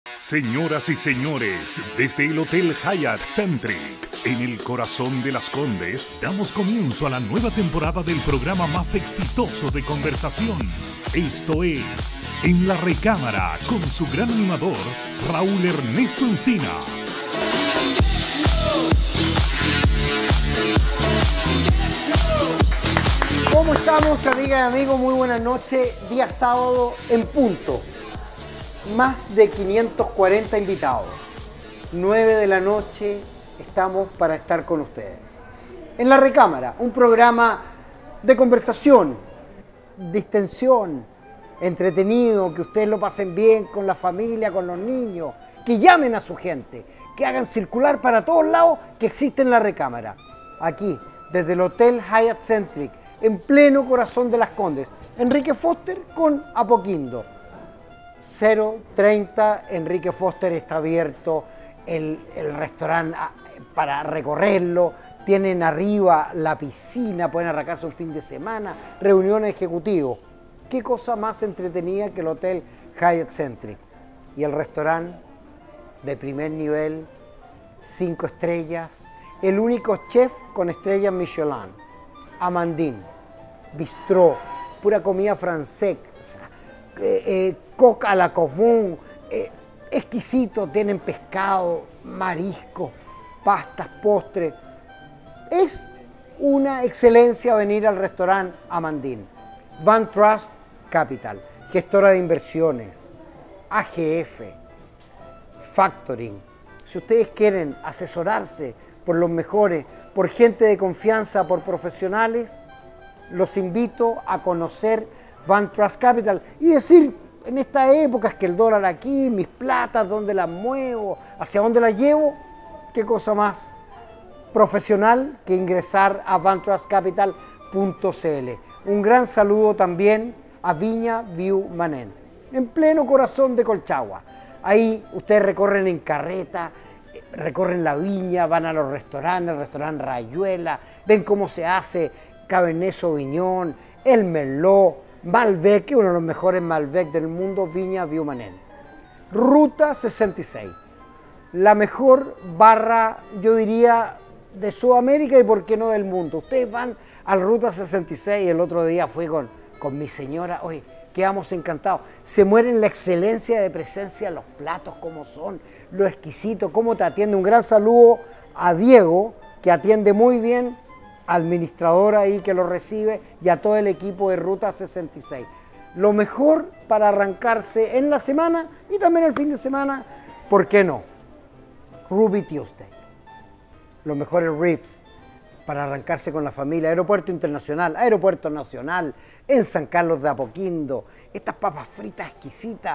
Señoras y señores, desde el Hotel Hyatt Centric, en el corazón de Las Condes, damos comienzo a la nueva temporada del programa más exitoso de conversación. Esto es En la Recámara, con su gran animador, Raúl Ernesto Encina. ¿Cómo estamos, amigas y amigos? Muy buenas noches. Día sábado en punto. Más de 540 invitados. 9 de la noche estamos para estar con ustedes. En la Recámara, un programa de conversación, distensión, entretenido, que ustedes lo pasen bien con la familia, con los niños, que llamen a su gente, que hagan circular para todos lados que existe en la Recámara. Aquí, desde el Hotel Hyatt Centric, en pleno corazón de Las Condes. Enrique Foster con Apoquindo. 0:30, Enrique Foster está abierto, el restaurante para recorrerlo, tienen arriba la piscina, pueden arrancarse un fin de semana, reuniones ejecutivos. ¿Qué cosa más entretenida que el Hotel Hyatt Centric? Y el restaurante de primer nivel, 5 estrellas, el único chef con estrellas Michelin, Amandine, bistró, pura comida francesa, coca a la covón, exquisito, tienen pescado, mariscos, pastas, postres. Es una excelencia venir al restaurante Amandine. Van Trust Capital, gestora de inversiones, AGF, Factoring. Si ustedes quieren asesorarse por los mejores, por gente de confianza, por profesionales, los invito a conocer Van Trust Capital y decir, en esta época es que el dólar aquí, mis platas, ¿dónde las muevo? ¿Hacia dónde las llevo? ¿Qué cosa más profesional que ingresar a vantrustcapital.cl? Un gran saludo también a Viña View Manén, en pleno corazón de Colchagua. Ahí ustedes recorren en carreta, recorren la viña, van a los restaurantes, el restaurante Rayuela, ven cómo se hace Cabernet Sauvignon, el Merlot, Malbec, que es uno de los mejores Malbec del mundo, Viña View Manén. Ruta 66, la mejor barra, yo diría, de Sudamérica y por qué no del mundo. Ustedes van al Ruta 66, el otro día fui con mi señora, oye, quedamos encantados. Se mueren la excelencia de presencia, los platos como son, lo exquisito, cómo te atiende. Un gran saludo a Diego, que atiende muy bien, administrador ahí que lo recibe, y a todo el equipo de Ruta 66. Lo mejor para arrancarse en la semana y también el fin de semana, ¿por qué no? Ruby Tuesday. Los mejores ribs para arrancarse con la familia. Aeropuerto Internacional, Aeropuerto Nacional, en San Carlos de Apoquindo. Estas papas fritas exquisitas.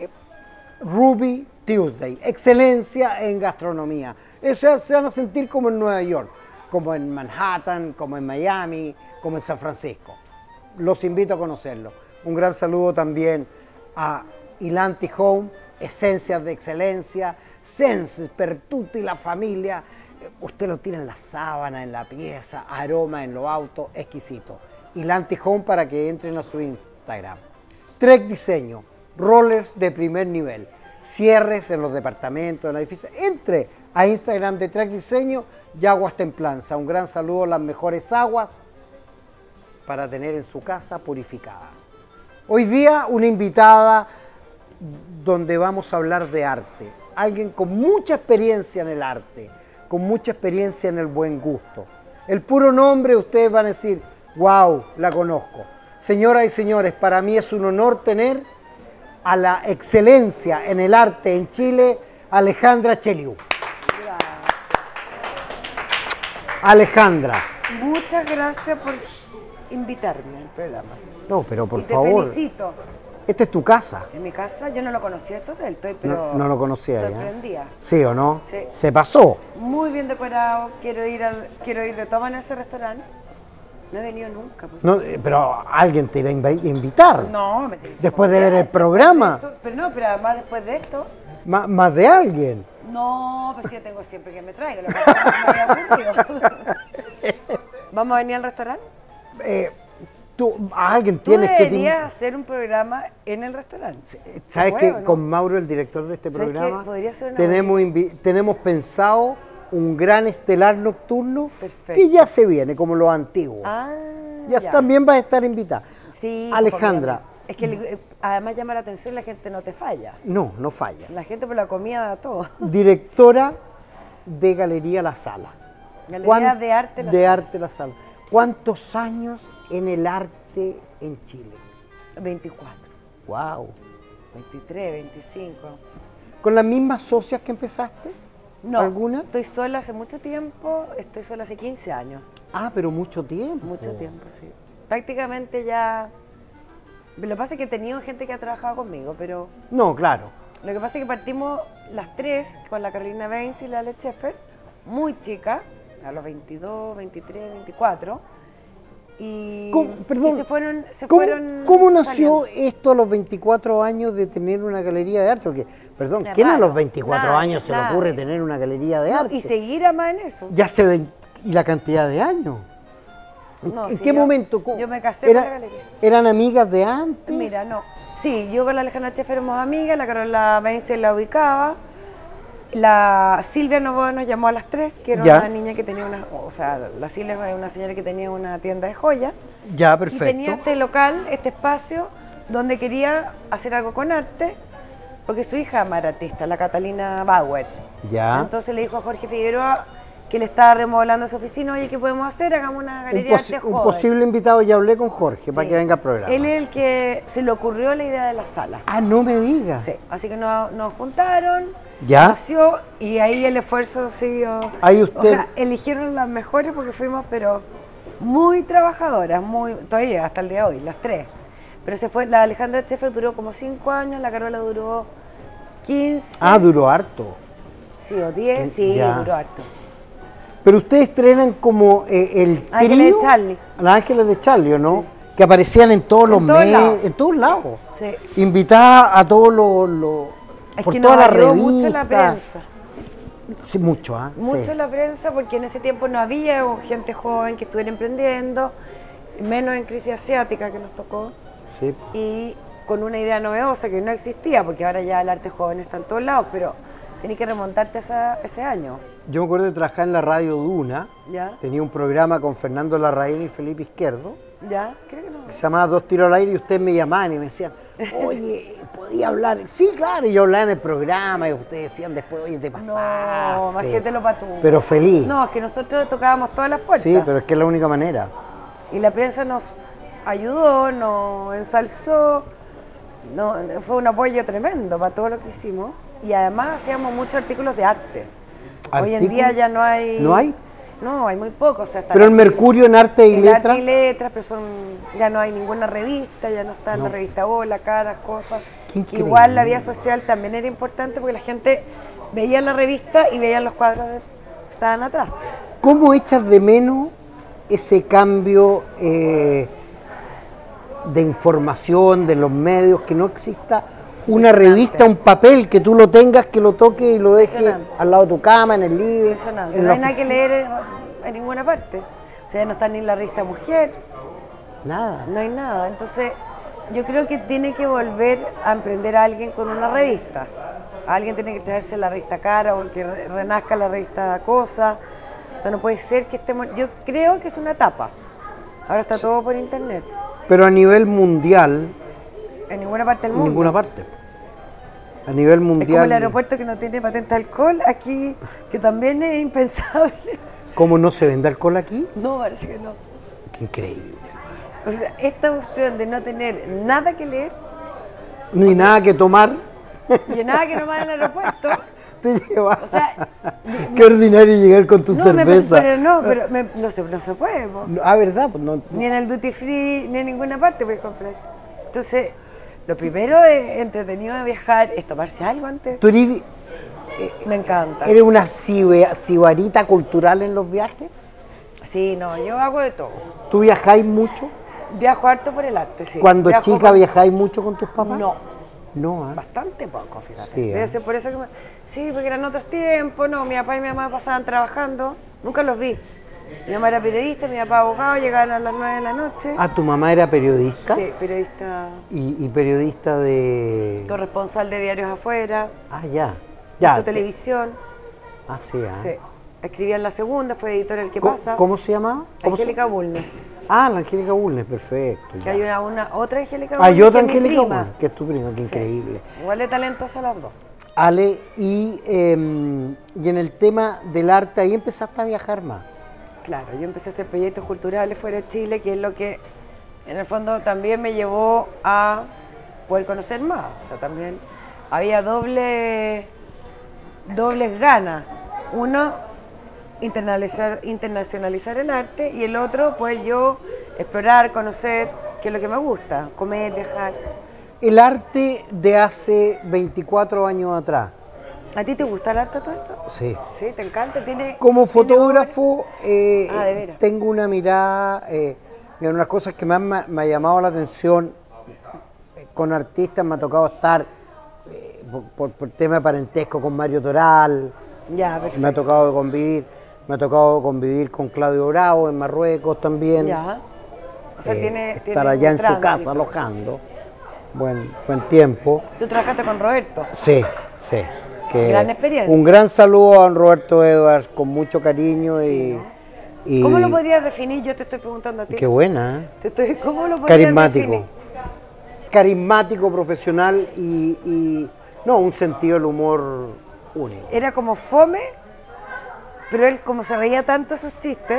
Ruby Tuesday. Excelencia en gastronomía. Eso se van a sentir como en Nueva York, como en Manhattan, como en Miami, como en San Francisco. Los invito a conocerlo. Un gran saludo también a Ilanti Home, esencias de excelencia, Sense per tutti la familia. Usted lo tiene en la sábana, en la pieza, aroma en los autos, exquisito. Ilanti Home para que entren a su Instagram. Trek Diseño, rollers de primer nivel, cierres en los departamentos, en los edificios. Entre a Instagram de Trek Diseño y Aguas Templanza. Un gran saludo a las mejores aguas para tener en su casa purificada. Hoy día una invitada donde vamos a hablar de arte. Alguien con mucha experiencia en el arte, con mucha experiencia en el buen gusto. El puro nombre ustedes van a decir, wow, la conozco. Señoras y señores, para mí es un honor tener a la excelencia en el arte en Chile, Alejandra Cheliú. Alejandra. Muchas gracias por invitarme al programa. No, pero por y te favor. felicito. Esta es tu casa. En mi casa yo no lo conocía este hotel, pero No lo conocía. sorprendida. ¿Sí o no? Sí. Se pasó. Muy bien decorado, quiero ir de todas maneras a ese restaurante. No he venido nunca. Pues. No, pero alguien te iba a invitar. No, me tenés que Después de ver el confiar, programa. pero además después de esto. Más de alguien. No, pues yo tengo siempre que me traiga. Lo que pasa es que no me había ocurrido. ¿Vamos a venir al restaurante? Alguien Tú tienes que... deberías hacer un programa en el restaurante. ¿Sabes puedo, que no? con Mauro, el director de este ¿Sabes qué? programa, Podría ser una tenemos pensado un gran estelar nocturno Perfecto. que ya se viene, como los antiguos. Ah, ya también vas a estar invitada. Sí, Alejandra. es que además llama la atención, la gente no te falla. No falla. La gente por la comida da todo. Directora de Galería La Sala. Galería de Arte La de Sala. Arte La Sala. ¿Cuántos años en el arte en Chile? 24, Wow. 23, 25. ¿Con las mismas socias que empezaste? No, ¿Alguna? estoy sola hace mucho tiempo, estoy sola hace 15 años. Ah, pero mucho tiempo. Mucho tiempo, sí. Prácticamente ya... Lo que pasa es que he tenido gente que ha trabajado conmigo, pero No, claro. lo que pasa es que partimos las tres con la Carolina Benz y la Ale Scheffer, muy chica, a los 22, 23, 24, y, Perdón, y se fueron ¿Cómo nació saliendo. esto a los 24 años de tener una galería de arte? Porque, perdón, Es ¿quién a raro, los 24 nadie, años se le nadie. ocurre tener una galería de No, arte? y seguir a más en eso. Ya se ven, y la cantidad de años. No, ¿En sí, qué momento? yo me casé con la galería. ¿Eran amigas de antes? Mira, no. Sí, yo con la Alejandra Scheffer éramos amigas, la Carola Benz la ubicaba. La Silvia Novoa nos llamó a las tres, que era Ya. una niña que tenía una... O sea, la Silvia es una señora que tenía una tienda de joyas. Ya, Y perfecto. tenía este local, este espacio, donde quería hacer algo con arte, porque su hija ama era artista, la Catalina Bauer. Ya. Entonces le dijo a Jorge Figueroa que le estaba remodelando su oficina, oye, ¿qué podemos hacer? Hagamos una galería de arte Un joven. posible invitado, ya hablé con Jorge para Sí. que venga al programa. Él es el que se le ocurrió la idea de la sala. Ah, no me digas. Sí, así que nos juntaron, ¿Ya? nació y ahí el esfuerzo siguió. Ahí usted- O sea, eligieron las mejores porque fuimos, pero muy trabajadoras, muy todavía hasta el día de hoy, las tres. Pero se fue, la Alejandra Scheffer duró como 5 años, la Carola duró 15. Ah, duró harto. Sí, o 10, sí, Ya. duró harto. Pero ustedes estrenan como el trío... Ángeles de Charlie. Los Ángeles de Charlie, ¿o no? Que aparecían en todos los todos medios, lados. en todos lados. Sí. Invitadas a todos los... Es por que todas nos las ayudó revistas. mucho la prensa. Sí, mucho, ¿ah? Mucho Sí. la prensa porque en ese tiempo no había gente joven que estuviera emprendiendo, menos en crisis asiática que nos tocó, Sí. y con una idea novedosa que no existía, porque ahora ya el arte joven está en todos lados, pero tenés que remontarte a ese año. Yo me acuerdo de trabajar en la radio Duna. ¿Ya? Tenía un programa con Fernando Larraín y Felipe Izquierdo, ¿Ya? Creo que no. que se llamaba Dos Tiros al Aire, y ustedes me llamaban y me decían, oye, ¿podía hablar? Sí, claro, y yo hablaba en el programa y ustedes decían después, oye, te pasaste. No, más que te lo patú. Pero feliz. No, es que nosotros tocábamos todas las puertas. Sí, pero es que es la única manera. Y la prensa nos ayudó, nos ensalzó, fue un apoyo tremendo para todo lo que hicimos. Y además hacíamos muchos artículos de arte. Hoy en día ya no hay... ¿No hay? No, hay muy pocos. O sea, está Pero el Mercurio en Arte y el Letras... Arte y Letras, pero ya no hay ninguna revista, ya no está en la revista Hola, Caras, cosas. Qué Que increíble. igual la vida social también era importante porque la gente veía la revista y veía los cuadros que estaban atrás. ¿Cómo echas de menos ese cambio de información, de los medios, que no exista una Impresionante. revista, un papel, que tú lo tengas, que lo toques y lo dejes Impresionante. al lado de tu cama, en el living, Impresionante. en No la hay nada que oficina? leer en ninguna parte. O sea, no está ni la revista Mujer, Nada. no hay nada. Entonces, yo creo que tiene que volver a emprender a alguien con una revista. Alguien tiene que traerse la revista Cara o que renazca la revista Cosa. O sea, no puede ser que estemos... Yo creo que es una etapa. Ahora está todo por internet. Pero a nivel mundial, En ninguna parte del en mundo. ninguna parte. A nivel mundial. Es como el aeropuerto que no tiene patente de alcohol aquí, que también es impensable. ¿Cómo no se vende alcohol aquí? No, parece que no. Qué increíble. O sea, esta cuestión de no tener nada que leer Ni nada que tomar. y nada que nomás en el aeropuerto. Te lleva. O sea, Qué ordinario llegar con tu no, me cerveza. pero no se puede. Po. Ah, ¿verdad? Pues no, Ni en el duty free, ni en ninguna parte puedes comprar. Entonces, lo primero de entretenido de viajar es tomarse algo antes. ¿Tú eres, Me encanta. eres una sibarita cultural en los viajes? Sí, no, yo hago de todo. ¿Tú viajáis mucho? Viajo harto por el arte, sí. Cuando Viajo chica con- viajáis mucho con tus papás? No, No, ¿ah? bastante poco, fíjate. Sí, Debe ¿eh? ser por eso que sí, porque eran otros tiempos, no, mi papá y mi mamá pasaban trabajando, nunca los vi. Mi mamá era periodista, mi papá abogado, llegaban a las 9 de la noche. Ah, ¿tu mamá era periodista? Sí, periodista. Y periodista de... Corresponsal de diarios afuera. Ah, ya. Hizo televisión. Ah, sí, Sí. Escribía en La Segunda, fue editor El Que ¿Cómo, Pasa. ¿Cómo se llama? Angélica Bulnes. Ah, la Angélica Bulnes, perfecto. Que ya. hay otra Angélica Bulnes. Hay otra que es mi Angélica prima. Bulnes, que es tu prima, que increíble. Igual de talentosa las dos. Ale, y en el tema del arte, ahí empezaste a viajar más. Claro, yo empecé a hacer proyectos culturales fuera de Chile, que es lo que en el fondo también me llevó a poder conocer más. O sea, también había dobles ganas. Uno, internacionalizar el arte, y el otro, pues yo explorar, conocer, qué es lo que me gusta, comer, viajar. El arte de hace 24 años atrás. ¿A ti te gusta el arte todo esto? Sí. Sí, ¿te encanta? Como fotógrafo, ¿de veras? tengo una mirada, mira, unas cosas que más me ha llamado la atención, con artistas me ha tocado estar, por tema de parentesco, con Mario Toral, Ya, perfecto. me ha tocado convivir con Claudio Bravo en Marruecos también. Ya. O sea, estar allá en su casa alojando, buen tiempo. Tú trabajaste con Roberto. Sí. Gran experiencia. Un gran saludo a don Roberto Edwards, con mucho cariño. Sí, y ¿cómo lo podrías definir? Yo te estoy preguntando a ti. Qué buena, ¿eh? ¿Cómo lo podrías Carismático. definir? Carismático, profesional y no, un sentido del humor único. Era como fome, pero él como se reía tanto sus chistes,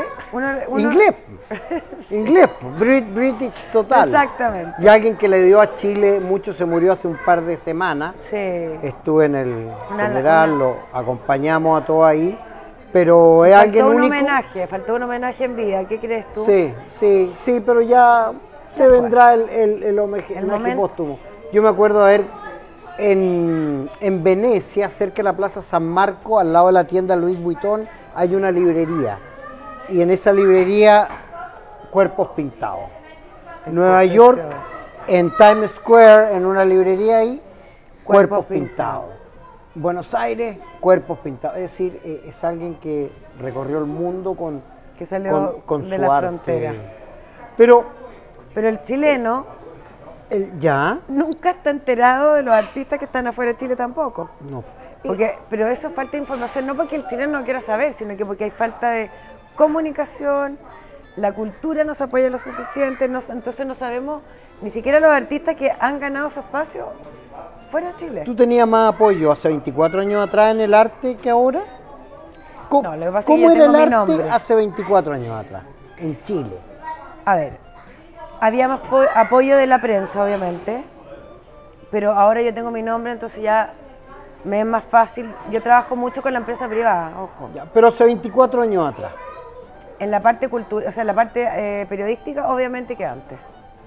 Inglés, British total. Exactamente. Y alguien que le dio a Chile, mucho se murió hace un par de semanas. Sí. Estuve en el funeral, lo acompañamos a todos ahí, pero es alguien único. Faltó un homenaje en vida, ¿qué crees tú? Sí, pero ya se vendrá el homenaje póstumo. Yo me acuerdo de ver en Venecia, cerca de la Plaza San Marco, al lado de la tienda Louis Vuitton, hay una librería. Y en esa librería, Cuerpos Pintados. Nueva York, en Times Square, en una librería ahí, Cuerpos Pintados. Buenos Aires, Cuerpos Pintados. Es decir, es alguien que recorrió el mundo con de su la arte. frontera. Pero el chileno ¿ya? nunca está enterado de los artistas que están afuera de Chile tampoco. No. Pero eso falta de información, no porque el chileno no quiera saber, sino que porque hay falta de comunicación, la cultura no se apoya lo suficiente, entonces no sabemos ni siquiera los artistas que han ganado su espacio fuera de Chile. ¿Tú tenías más apoyo hace 24 años atrás en el arte que ahora? No, lo que pasa es que ¿Cómo yo era tengo el mi arte nombre. hace 24 años atrás, en Chile? A ver, había más apoyo de la prensa, obviamente, pero ahora yo tengo mi nombre, entonces ya me es más fácil. Yo trabajo mucho con la empresa privada, ojo. Ya, pero hace 24 años atrás. En la parte cultura, o sea, en la parte periodística, obviamente que antes.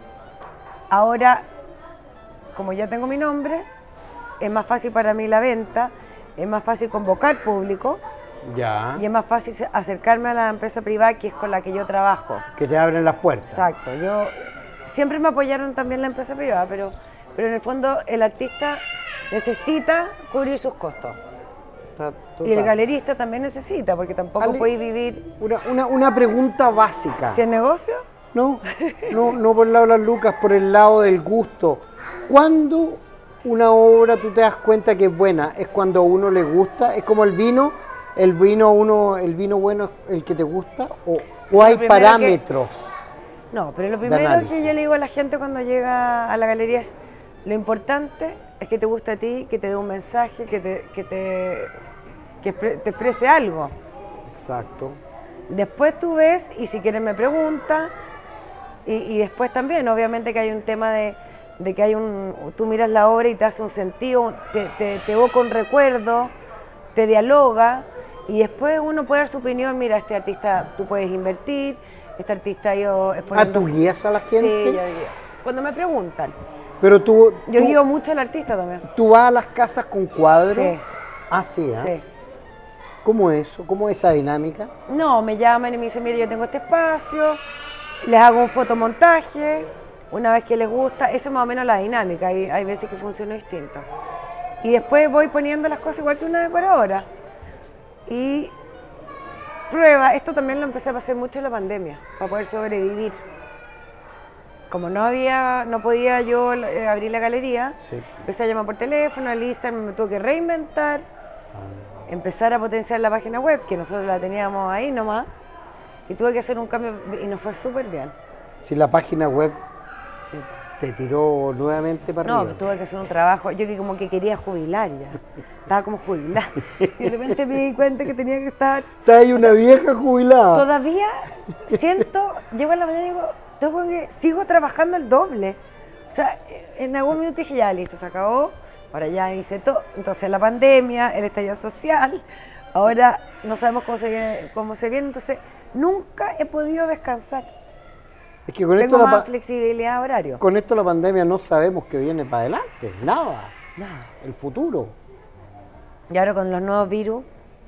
Ahora, como ya tengo mi nombre, es más fácil para mí la venta, es más fácil convocar público. Ya. Y es más fácil acercarme a la empresa privada, que es con la que yo trabajo. Que te abren las puertas. Exacto. Siempre me apoyaron también la empresa privada, pero en el fondo el artista necesita cubrir sus costos. Y el galerista también necesita, porque tampoco Ale, podéis vivir. Una pregunta básica. ¿Si es negocio? No por el lado de las lucas, por el lado del gusto. ¿Cuándo una obra tú te das cuenta que es buena? ¿Es cuando a uno le gusta? ¿Es como el vino? ¿El vino bueno es el que te gusta? ¿O hay parámetros? No, pero lo primero que yo le digo a la gente cuando llega a la galería es: lo importante es que te guste a ti, que te dé un mensaje, que te exprese algo. Exacto. Después tú ves, y si quieres me preguntas, y después también, obviamente que hay un tema de que tú miras la obra y te hace un sentido, te evoca un recuerdo, te dialoga, y después uno puede dar su opinión. Mira, este artista tú puedes invertir, este artista yo... ¿Tú guías a la gente? Sí, yo guío. Cuando me preguntan. Pero yo guío mucho al artista también. ¿Tú vas a las casas con cuadros? Sí. Ah, sí, ¿eh? Sí. ¿Cómo es eso? ¿Cómo es esa dinámica? No, me llaman y me dicen: mira, yo tengo este espacio, les hago un fotomontaje, una vez que les gusta, eso es más o menos la dinámica, hay veces que funciona distinto. Y después voy poniendo las cosas igual que una decoradora. Y prueba, esto también lo empecé a hacer mucho en la pandemia, para poder sobrevivir. Como no podía yo abrir la galería, Sí. empecé a llamar por teléfono, al Instagram me tuve que reinventar, empezar a potenciar la página web, que nosotros la teníamos ahí nomás, y tuve que hacer un cambio y nos fue súper bien. Si la página web Sí. te tiró nuevamente para No, arriba. tuve que hacer un trabajo, yo que como que quería jubilar ya, estaba como jubilada, y de repente me di cuenta que tenía que estar, Está ahí una vieja jubilada. todavía siento, llego a la mañana y digo, sigo trabajando el doble. O sea, en algún minuto dije, ya, listo, se acabó. Ahora ya hice todo. Entonces la pandemia, el estallido social, ahora no sabemos cómo se viene. Entonces, nunca he podido descansar. Es que con Tengo esto, más flexibilidad horario. con esto la pandemia no sabemos qué viene para adelante. Nada. Nada. El futuro. Y ahora con los nuevos virus,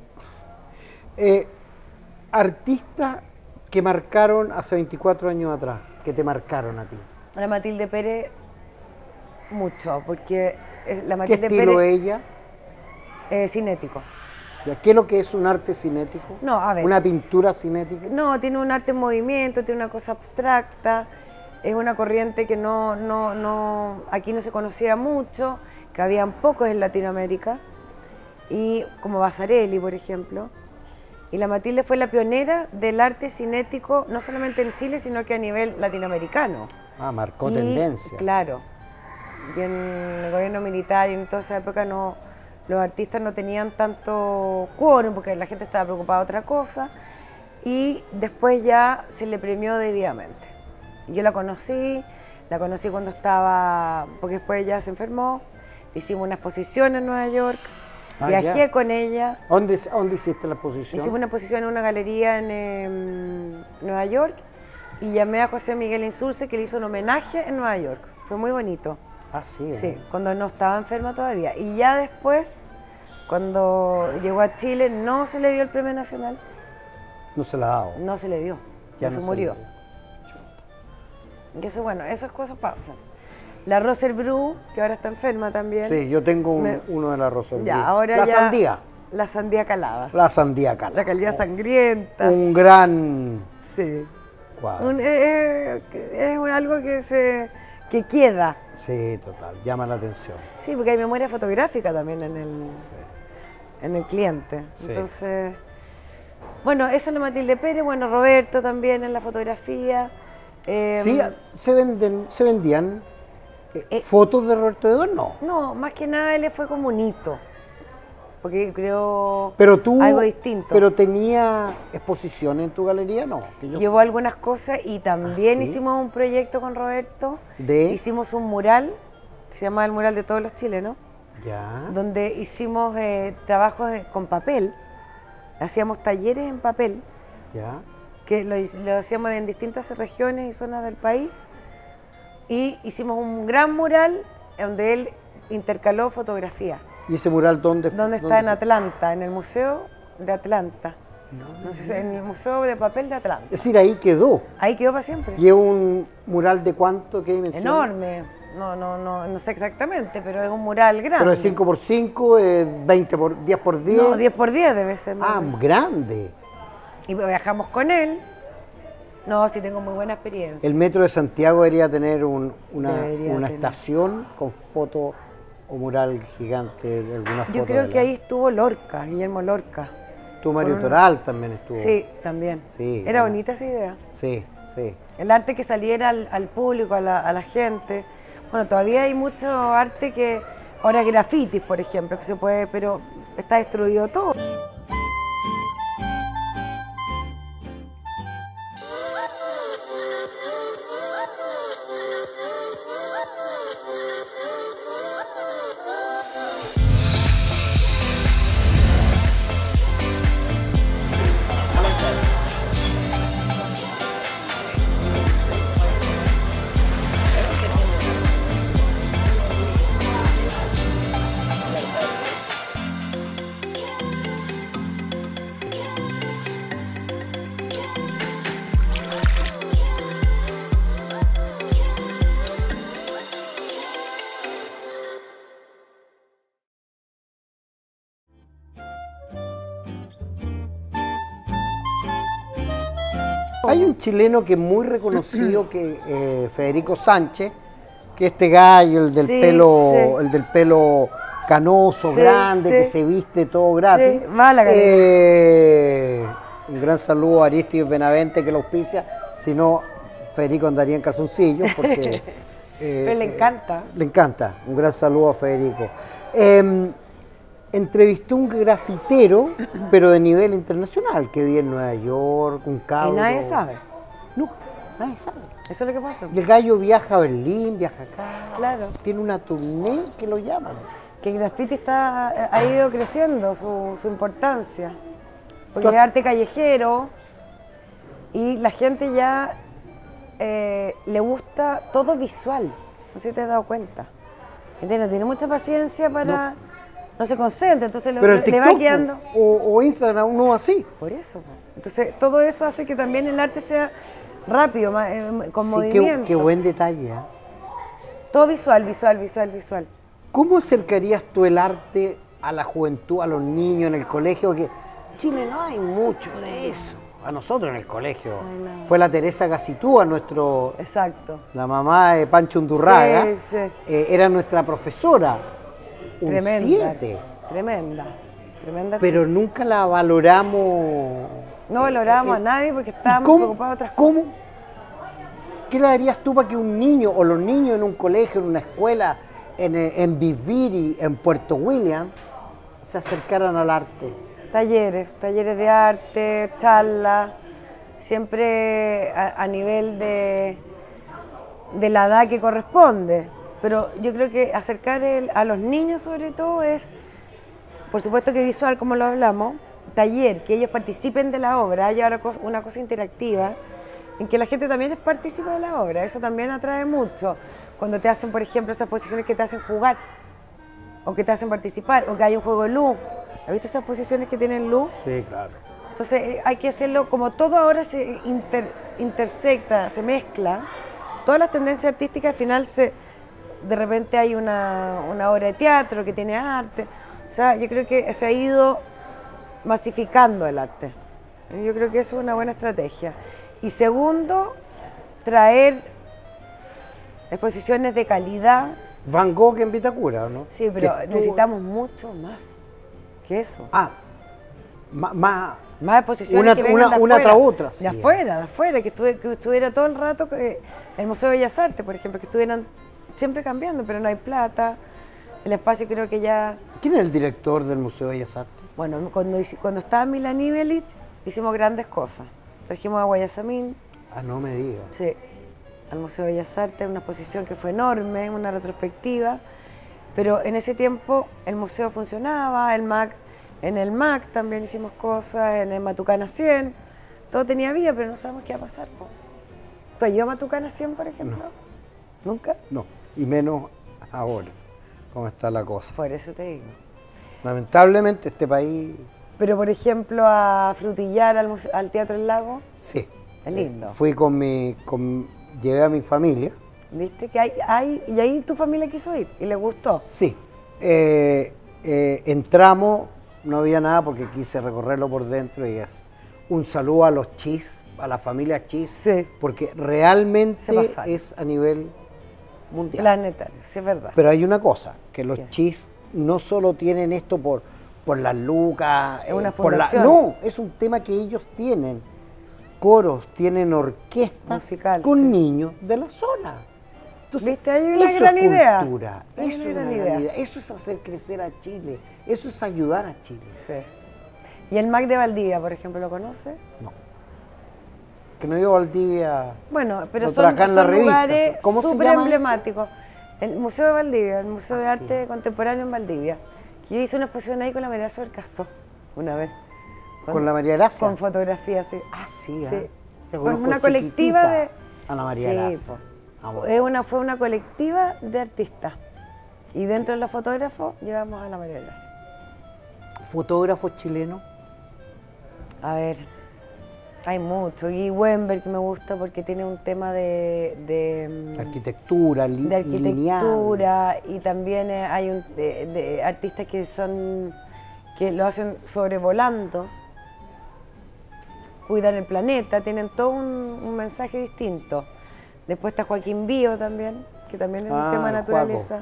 Artistas que marcaron hace 24 años atrás, que te marcaron a ti. la Matilde Pérez, mucho, porque la ¿Qué Matilde estilo Pérez ella? es cinético. Ya, ¿qué es lo que es un arte cinético? No, a ver. ¿Una pintura cinética? No, tiene un arte en movimiento, tiene una cosa abstracta, es una corriente que aquí no se conocía mucho, que habían pocos en Latinoamérica, y como Vasarely, por ejemplo. Y la Matilde fue la pionera del arte cinético, no solamente en Chile, sino que a nivel latinoamericano. Ah, marcó Y, tendencia. Claro, y en el gobierno militar y en toda esa época los artistas no tenían tanto quórum porque la gente estaba preocupada de otra cosa, y después ya se le premió debidamente. Yo la conocí cuando estaba, porque después ella se enfermó, hicimos una exposición en Nueva York, viajé ya. con ella. ¿Dónde hiciste la exposición? Hicimos una exposición en una galería en Nueva York y llamé a José Miguel Insulce, que le hizo un homenaje en Nueva York. Fue muy bonito. Ah, sí. Sí, cuando no estaba enferma todavía. Y ya después, cuando llegó a Chile, no se le dio el premio nacional. No se la ha dado. No se le dio. Ya Ya se no murió. le dio. Y eso, bueno, esas cosas pasan. La Roser Bru, que ahora está enferma también. Sí, yo tengo uno de la Rosa. Ya, ahora la ya. sandía. La sandía calada. La sandía cala. La calidad sangrienta. Un gran Sí. cuadro. Es algo que queda. Sí, total. Llama la atención. Sí, porque hay memoria fotográfica también en el cliente. Sí. Entonces, bueno, eso es la Matilde Pérez, bueno, Roberto también en la fotografía. Sí, se vendían fotos de Roberto Eduardo, no. No, más que nada él fue como un hito, porque creo Pero tú, algo distinto. pero tenía exposiciones en tu galería, no. Que yo Llevó sé. algunas cosas y también ¿Ah, sí? hicimos un proyecto con Roberto. ¿De? Hicimos un mural, que se llama el mural de todos los chilenos, Ya. donde hicimos trabajos con papel, hacíamos talleres en papel, Ya. que lo hacíamos en distintas regiones y zonas del país, y hicimos un gran mural donde él intercaló fotografía. ¿Y ese mural dónde ¿Dónde está? En Atlanta, en el Museo de Atlanta. No sé, en el Museo de Papel de Atlanta. Es decir, ahí quedó. Ahí quedó para siempre. ¿Y es un mural de cuánto? ¿Qué dimensión? Enorme. No sé exactamente, pero es un mural grande. Pero es 5x5, es 20 por 10 por 10. No, 10 por 10 debe ser. más Ah, o menos. grande. Y viajamos con él. No, sí tengo muy buena experiencia. El Metro de Santiago debería tener una Tener. estación con foto o mural gigante de alguna foto. Yo creo de que la- ahí estuvo Lorca, Guillermo Lorca. Tu Mario con Toral también estuvo. Sí, también. Sí, Era ya. bonita esa idea. Sí, sí. El arte que saliera al público, a la gente. Bueno, todavía hay mucho arte que... Ahora grafitis, por ejemplo, que se puede, pero está destruido todo. ¿Cómo? Hay un chileno que es muy reconocido, que Federico Sánchez, que este gallo, el del Sí, pelo, sí. el del pelo canoso, Sí, grande, sí. que se viste todo gratis. Sí, Málaga. Un gran saludo a Aristides Benavente, que lo auspicia, si no, Federico andaría en calzoncillos, porque... Pero le encanta. Le encanta. Un gran saludo a Federico. Entrevisté a un grafitero, pero de nivel internacional, que vive en Nueva York, un Y cabro. nadie sabe. No, nadie sabe. Eso es lo que pasa. Y el gallo viaja a Berlín, viaja acá. Claro. Tiene una tournée que lo llaman. Que el graffiti ha ido creciendo su importancia. Porque Tú- es arte callejero y la gente ya le gusta todo visual. No sé si te has dado cuenta. La gente no tiene mucha paciencia para... No se concentra, entonces Pero el le va TikTok quedando... o Instagram no así. Por eso. Po. Entonces todo eso hace que también el arte sea rápido, con Sí, movimiento. qué buen detalle. ¿Eh? Todo visual, visual, visual, visual. ¿Cómo acercarías tú el arte a la juventud, a los niños en el colegio? Porque Chile no hay mucho de eso. A nosotros en el colegio. no. Fue la Teresa Gacitúa, Exacto. la mamá de Pancho Undurraga, Sí, sí. era nuestra profesora. Un Tremenda. 7. Tremenda. Tremenda. Pero nunca la valoramos. No valoramos a nadie porque estábamos preocupados de otras ¿Cómo? cosas. ¿Qué le darías tú para que un niño o los niños en un colegio, en una escuela, en Viviri, en Puerto William, se acercaran al arte? Talleres de arte, charlas, siempre a nivel de la edad que corresponde. Pero yo creo que acercar a los niños sobre todo es, por supuesto que visual, como lo hablamos, taller, que ellos participen de la obra, haya una cosa interactiva, en que la gente también es partícipe de la obra. Eso también atrae mucho. Cuando te hacen, por ejemplo, esas posiciones que te hacen jugar, o que te hacen participar, o que hay un juego de luz. ¿Has visto esas posiciones que tienen luz? Sí, claro. Entonces hay que hacerlo, como todo ahora se intersecta, se mezcla, todas las tendencias artísticas al final de repente hay una obra de teatro que tiene arte. O sea, yo creo que se ha ido masificando el arte. Yo creo que eso es una buena estrategia. Y segundo, traer exposiciones de calidad. Van Gogh en Vitacura, ¿no? Sí, pero Que estuvo- necesitamos mucho más que eso. Ah, más. Más exposiciones Una- que vengan de una afuera, tras otra, sí. de afuera, que estuviera todo el rato, el Museo de Bellas Artes, por ejemplo, que estuvieran siempre cambiando, pero no hay plata, el espacio creo que ya... ¿Quién es el director del Museo de Bellas Artes? Bueno, cuando estaba Milan Ivelic, hicimos grandes cosas. Trajimos a Guayasamín, Ah, no me digas. sí, al Museo de Bellas Artes, una exposición que fue enorme, una retrospectiva, pero en ese tiempo el museo funcionaba, en el MAC también hicimos cosas, en el Matucana 100, todo tenía vida, pero no sabemos qué va a pasar. Po. ¿Tú has ido a Matucana 100, por ejemplo? ¿Nunca? No, y menos ahora, cómo está la cosa. Por eso te digo. Lamentablemente este país, Pero, por ejemplo, a Frutillar, al Teatro El Lago, sí. es lindo. Fui llevé a mi familia. ¿Viste? Que y ahí tu familia quiso ir y le gustó. Sí. Entramos, no había nada porque quise recorrerlo por dentro y es un saludo a los Chis, a la familia Chis, Sí. porque realmente Se pasaron. es a nivel mundial. Planetario, sí es verdad. Pero hay una cosa, que los ¿Qué? Chis no solo tienen esto por las lucas, Es una por fundación. no, es un tema que ellos tienen. Coros, tienen orquestas Musical, con sí. niños de la zona. Entonces, ¿Viste? Hay una eso gran es idea. cultura, Hay eso una es gran una idea. gran idea, eso es hacer crecer a Chile, eso es ayudar a Chile. Sí. ¿Y el MAC de Valdivia, por ejemplo, lo conoce? No. Que no digo Valdivia. Bueno, pero No son trabaja en la revista. lugares ¿Cómo se súper llama emblemáticos. El Museo de Valdivia, el Museo de Ah, Arte sí. Contemporáneo en Valdivia. Que yo hice una exposición ahí con la María Sober Casó, una vez. Con la María Gracia. Con fotografía, sí. Ah, sí, Sí. La Con conozco una colectiva chiquitita, de... Ana María Sí, Gracia. po. Ah, bueno. Fue una colectiva de artistas. Y dentro de los fotógrafos llevamos a la María Gracia. Fotógrafos chilenos. A ver, hay mucho. Guy Wember, que me gusta porque tiene un tema de Arquitectura, de lineal. arquitectura, y también hay de artistas que lo hacen sobrevolando. cuidar el planeta, tienen todo un mensaje distinto. Después está Joaquín Bío también, que también es un tema de naturaleza.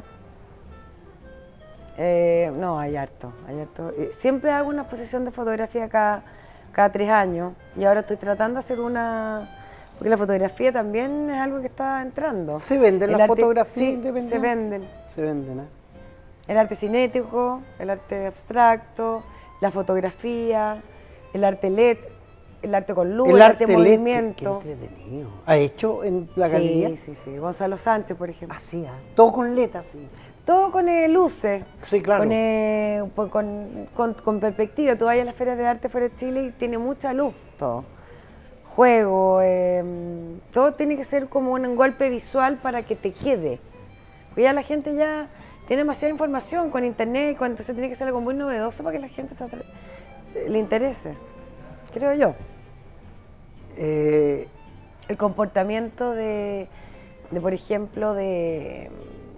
No, hay harto, hay harto. Siempre hago una exposición de fotografía cada 3 años y ahora estoy tratando de hacer una... Porque la fotografía también es algo que está entrando. ¿Se venden las fotografías? Sí, se venden. Se venden, ¿eh? El arte cinético, el arte abstracto, la fotografía, el arte LED, el arte con luz, el arte movimiento. Qué entretenido. ¿Ha hecho en la galería? Sí. Gonzalo Sánchez, por ejemplo. Así, todo con LED, así. Todo con luces. Sí, claro. Con perspectiva. Tú vas a las ferias de arte fuera de Chile y tiene mucha luz todo. Juego, todo tiene que ser como un golpe visual para que te quede. Porque ya la gente ya tiene demasiada información con internet, entonces tiene que ser algo muy novedoso para que la gente le interese, creo yo. El comportamiento por ejemplo, del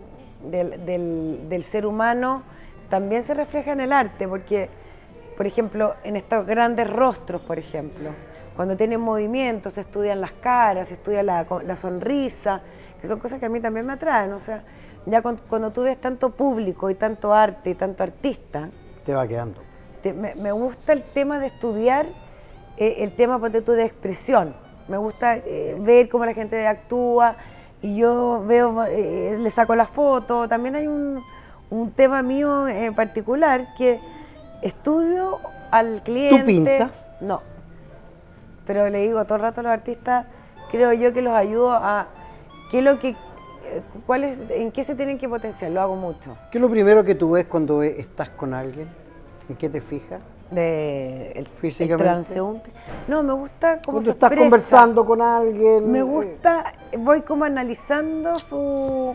ser humano también se refleja en el arte, porque, por ejemplo, en estos grandes rostros, por ejemplo, cuando tienen movimientos, se estudian las caras, se estudia la sonrisa, que son cosas que a mí también me atraen. O sea, ya cuando tú ves tanto público y tanto arte y tanto artista... Te va quedando. Me gusta el tema de estudiar, el tema, ponte tú, de expresión. Me gusta ver cómo la gente actúa y yo veo, le saco la foto. También hay un tema mío en particular que estudio al cliente... ¿Tú pintas? No. Pero le digo todo el rato a los artistas, creo yo que los ayudo a en qué se tienen que potenciar, lo hago mucho. ¿Qué es lo primero que tú ves cuando estás con alguien? ¿En qué te fijas? El transeúnte. No, me gusta cómo cuando se estás expresa. Conversando con alguien. Me gusta, voy como analizando su...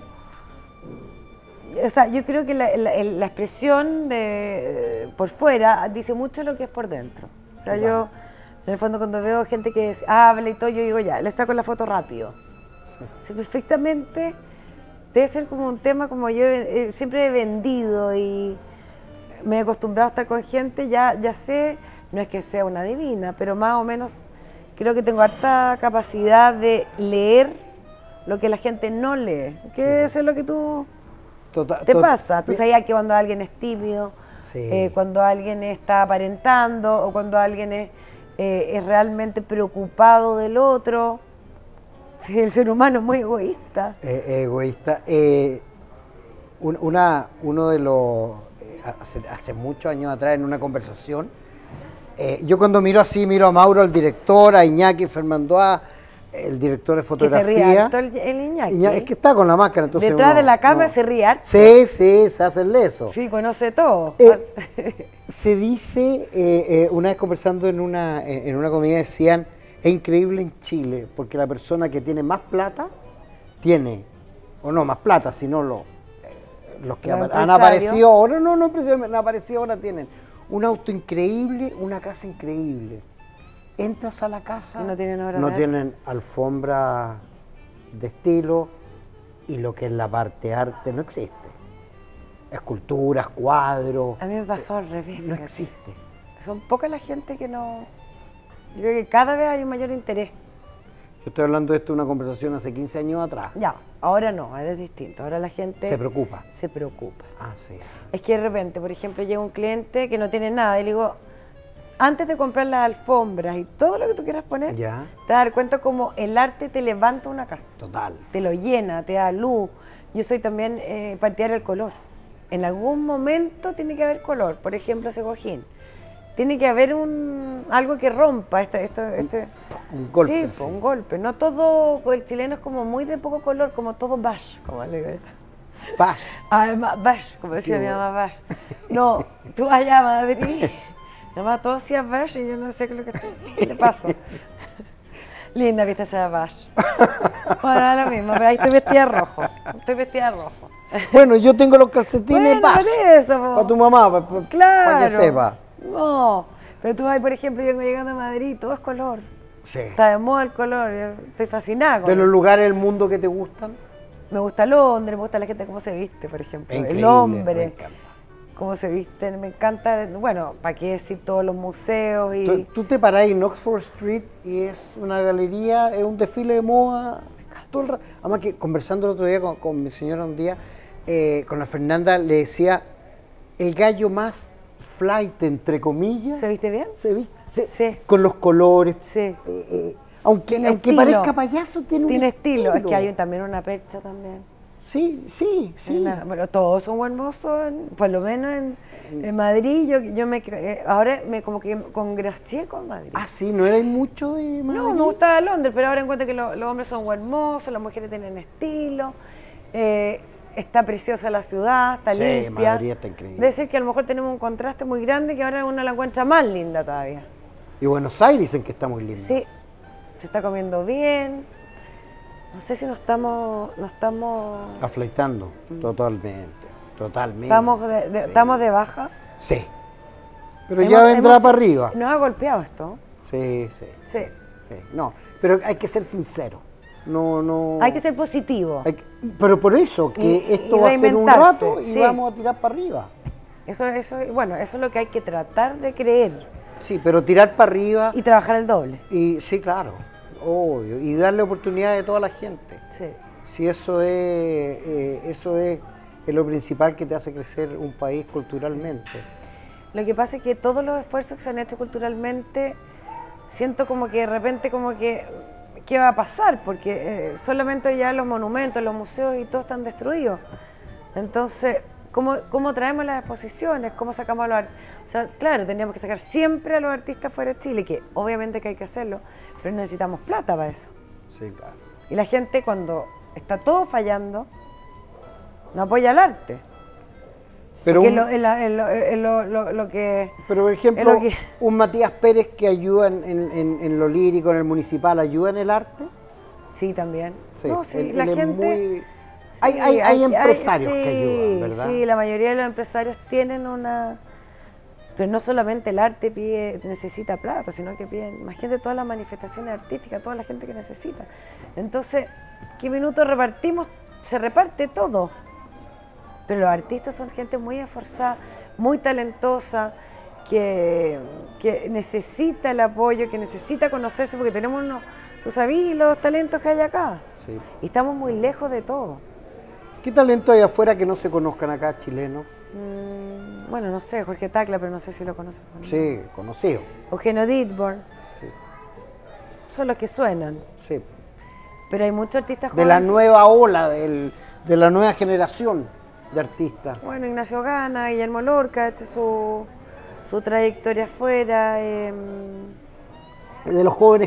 O sea, yo creo que la expresión por fuera dice mucho lo que es por dentro. O sea, yo... En el fondo, cuando veo gente que habla y todo, yo digo, ya, le saco la foto rápido. Sí. Perfectamente, debe ser como un tema como yo siempre he vendido y me he acostumbrado a estar con gente, ya sé, no es que sea una divina, pero más o menos creo que tengo harta capacidad de leer lo que la gente no lee. Que eso es lo que tú te pasa. Tú sabías que cuando alguien es tímido, cuando alguien está aparentando o cuando alguien es realmente preocupado del otro. Sí, el ser humano es muy egoísta. Egoísta. Uno de los... hace muchos años atrás, en una conversación, yo cuando miro así, miro a Mauro, el director, a Iñaki Fernando el director de fotografía. Que se ríe harto el Iñaki. Es que está con la máscara, entonces detrás de la cámara se ríe harto. Sí, se hace el leso. Sí, conoce todo. Se dice, una vez conversando en una comedia decían, es increíble en Chile, porque la persona que tiene más plata, tiene, o no más plata, sino los que han aparecido ahora, no, han aparecido ahora, tienen un auto increíble, una casa increíble. Entras a la casa, y no tienen alfombra de estilo, y lo que es la parte arte no existe. Esculturas, cuadros. A mí me pasó al revés. No existe. Son poca la gente que no... Yo creo que cada vez hay un mayor interés. Yo estoy hablando de esto de una conversación hace 15 años atrás. Ya, ahora no, es distinto. Ahora la gente... Se preocupa. Se preocupa. Ah, sí. Es que de repente, por ejemplo, llega un cliente que no tiene nada y le digo, antes de comprar las alfombras y todo lo que tú quieras poner, te vas a dar cuenta como el arte te levanta una casa. Total. Te lo llena, te da luz. Yo soy también partidaria del color. En algún momento tiene que haber color, por ejemplo, ese cojín. Tiene que haber algo que rompa un golpe. Sí, un golpe. No todo, el chileno es como muy de poco color, como todo bash, como le digo. Bash. Además, bash, como decía mi mamá, bash. No, tú allá a Madrid, mi mamá todo hacía bash y yo no sé qué le pasa. Linda viste esa bash. Bueno, lo mismo, pero ahí estoy vestida de rojo. Bueno, yo tengo los calcetines bash. Para tu mamá, claro, para que sepa. No, pero tú vas, por ejemplo, yo vengo llegando a Madrid, todo es color. Sí. Está de moda el color, yo estoy fascinada con ¿De los lugares del mundo que te gustan? Me gusta Londres, me gusta la gente cómo se viste, por ejemplo. Increíble, el hombre. Me encanta. cómo se visten, me encanta, bueno, para qué decir todos los museos y... Tú te parás en Oxford Street y es una galería, es un desfile de moda todo el rato. Además que conversando el otro día con mi señora un día, con la Fernanda, le decía, el gallo más flight, entre comillas. ¿Se viste bien? Se viste, Sí. con los colores. Sí. Aunque parezca payaso, tiene un estilo. Es que hay también una percha también. Sí. Bueno, todos son hermosos, por lo menos en Madrid. Ahora me como que congracié con Madrid. Ah, sí, ¿no erais mucho de Madrid? No, me gustaba Londres, pero ahora encuentro que los hombres son hermosos, las mujeres tienen estilo. Está preciosa la ciudad, está limpia. Madrid está increíble. Decir que a lo mejor tenemos un contraste muy grande que ahora uno la encuentra más linda todavía. Y Buenos Aires dicen que está muy lindo. Sí, se está comiendo bien. No sé si no estamos Afleitando, totalmente. ¿Estamos de baja? Sí. Pero ya vendrá para arriba. ¿Nos ha golpeado esto? Sí. Sí. No, pero hay que ser sincero. No. Hay que ser positivo. Pero por eso, que esto y va a ser un rato y sí. vamos a tirar para arriba. Eso es lo que hay que tratar de creer. Sí, pero tirar para arriba. Y trabajar el doble. Y sí, claro, obvio. Y darle oportunidad a toda la gente. Sí. Si eso es lo principal que te hace crecer un país culturalmente. Lo que pasa es que todos los esfuerzos que se han hecho culturalmente, siento como que de repente ¿qué va a pasar? Porque solamente ya los monumentos, los museos y todo están destruidos. Entonces, ¿cómo traemos las exposiciones? ¿Cómo sacamos a los artistas? O sea, claro, tendríamos que sacar siempre a los artistas fuera de Chile, que obviamente que hay que hacerlo, pero necesitamos plata para eso. Sí, claro. Y la gente cuando está todo fallando, no apoya al arte. Pero Pero por ejemplo, un Matías Pérez que ayuda en lo lírico, en el municipal, ¿ayuda en el arte? Sí, también. Sí, no, sí, él la es gente... muy... Hay empresarios que ayudan, ¿verdad? Sí, la mayoría de los empresarios tienen una... Pero no solamente el arte necesita plata, sino que piden, imagínate todas las manifestaciones artísticas, toda la gente que necesita. Entonces, ¿qué minutos repartimos? Se reparte todo. Pero los artistas son gente muy esforzada, muy talentosa, que necesita el apoyo, que necesita conocerse, porque tenemos tú sabes los talentos que hay acá. Sí. Y estamos muy lejos de todo. ¿Qué talento hay afuera que no se conozcan acá, chilenos? Bueno, no sé, Jorge Tacla, pero no sé si lo conoces tú. Sí, conocido. Eugenio Dittborn. Sí. Son los que suenan. Sí. Pero hay muchos artistas de jóvenes. la nueva ola, de la nueva generación de artistas. Bueno, Ignacio Gana, Guillermo Lorca, ha hecho su trayectoria afuera. De los jóvenes.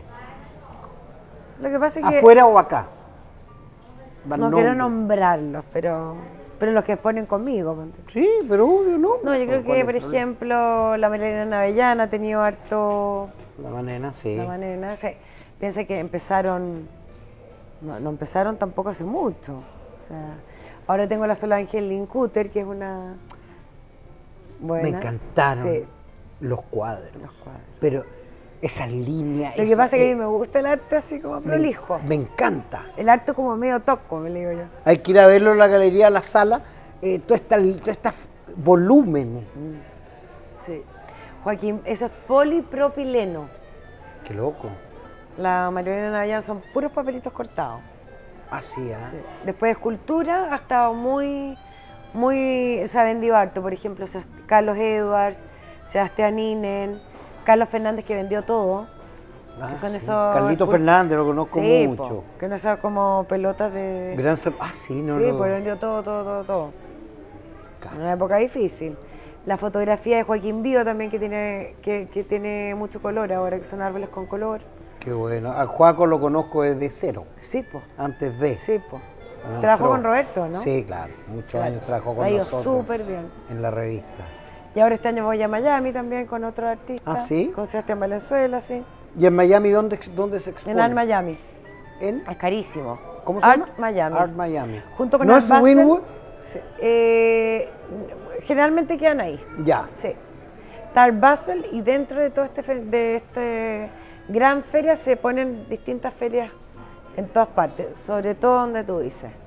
Lo que pasa es que... ¿Afuera o acá? No quiero nombrarlos, pero los que ponen conmigo. Sí, pero obvio, ¿no? No, yo creo que, por ejemplo, la Marilena Navellana ha tenido harto... La Manena, sí. La Manena, sí. Piensa que empezaron... No empezaron tampoco hace mucho. O sea, ahora tengo la Sol Ángel Lincuter, que es una... buena. Me encantaron sí. los cuadros. Pero esas líneas... Lo que pasa es que a mí me gusta el arte así como prolijo. Me encanta. El arte como medio toco, me digo yo. Hay que ir a verlo en la galería, la sala, todos estos volúmenes. Sí. Joaquín, eso es polipropileno. Qué loco. La Marilena Navellana son puros papelitos cortados. Así, ¿eh? Sí. Después escultura ha estado muy se ha vendido harto, por ejemplo, Carlos Edwards, Sebastián Inen, Carlos Fernández, que vendió todo. Ah, que son sí. esos Carlito Fernández, lo conozco sí, mucho. Que no son como pelotas de... Sí, no, sí, no. pues vendió todo. En una época difícil. La fotografía de Joaquín Bío también, que tiene mucho color ahora, que son árboles con color. Qué bueno. Al Joaco lo conozco desde cero. Sí, pues. Antes de. Sí, pues. Trabajó con Roberto, ¿no? Sí, claro. Muchos años trabajó con ha ido nosotros. súper bien. En la revista. Y ahora este año voy a Miami también con otro artista. ¿Ah, sí? Con Sebastián Valenzuela, sí. ¿Y en Miami dónde se expone? En Art Miami. ¿En? Es carísimo. ¿Cómo se llama? Art Miami. Art Miami. Junto con ¿No Art es Basel. Wynwood? Sí. Generalmente quedan ahí. Ya. Sí. Está Art Basel y dentro de todo este gran feria se ponen distintas ferias en todas partes, sobre todo donde tú dices.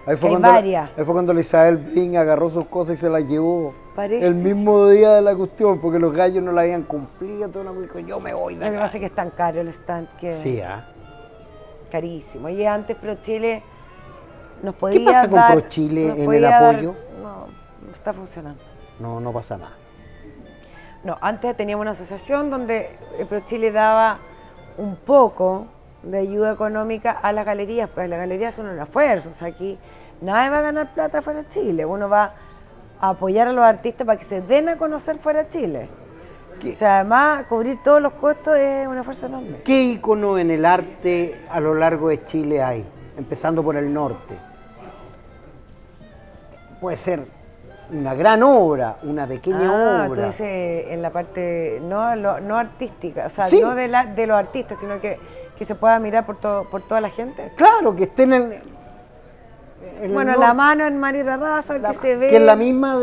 Ahí fue, Hay cuando varias. ahí fue cuando la Isabel Brin agarró sus cosas y se las llevó. Parece. El mismo día de la cuestión, porque los gallos no la habían cumplido. Todo dijo, yo me voy de Lo que acá. pasa es que es tan caro el stand que Sí, ¿ah? carísimo. Y antes ProChile nos ¿Qué podía pasa con dar... ProChile nos en el podía dar- apoyo? no está funcionando. No, no pasa nada. No, antes teníamos una asociación donde ProChile daba un poco de ayuda económica a las galerías, pues las galerías son un esfuerzo, o sea, aquí nadie va a ganar plata fuera de Chile, uno va a apoyar a los artistas para que se den a conocer fuera de Chile. O sea, además, cubrir todos los costos es un esfuerzo enorme. ¿Qué ícono en el arte a lo largo de Chile hay? Empezando por el norte. Puede ser una gran obra, una pequeña Tú obra. dices en la parte no artística, o sea, Sí. no de los artistas, sino que se pueda mirar por toda la gente. Claro, que estén en el Bueno, norte. la mano en Mario Razo, que se ve... Que es la misma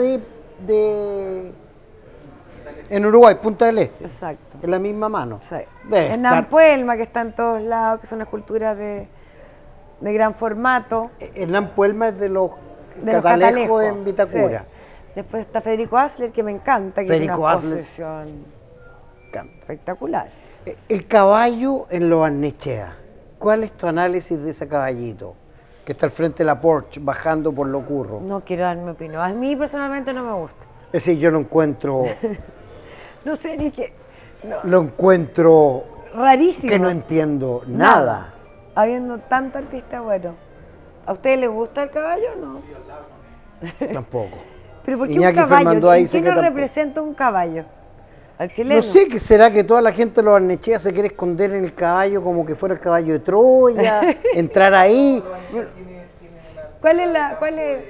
en Uruguay, Punta del Este. Exacto. Es la misma mano. Sí. Debe En estar- Ampuelma, que está en todos lados, que son esculturas de gran formato. Hernán Puelma es de los De los catalejos catalejos, en Vitacura. sí. Después está Federico Asler, que me encanta, que Federico es una Asler. posesión Canta. espectacular. El caballo en Lo Barnechea. ¿Cuál es tu análisis de ese caballito? Que está al frente de la Porsche, bajando por lo curro. No quiero dar mi opinión. A mí personalmente no me gusta. Es decir, yo lo encuentro No sé ni qué. No. lo encuentro Rarísimo. que no entiendo nada. Habiendo tanto artista bueno. ¿A ustedes les gusta el caballo o no? Tampoco. Pero ¿por qué Iñaki un caballo? Fernando ahí ¿En dice qué que nos tampoco. representa un caballo? Al chileno. No sé, ¿qué será que toda la gente de Lo Barnechea se quiere esconder en el caballo como que fuera el caballo de Troya, entrar ahí? ¿Cuál es?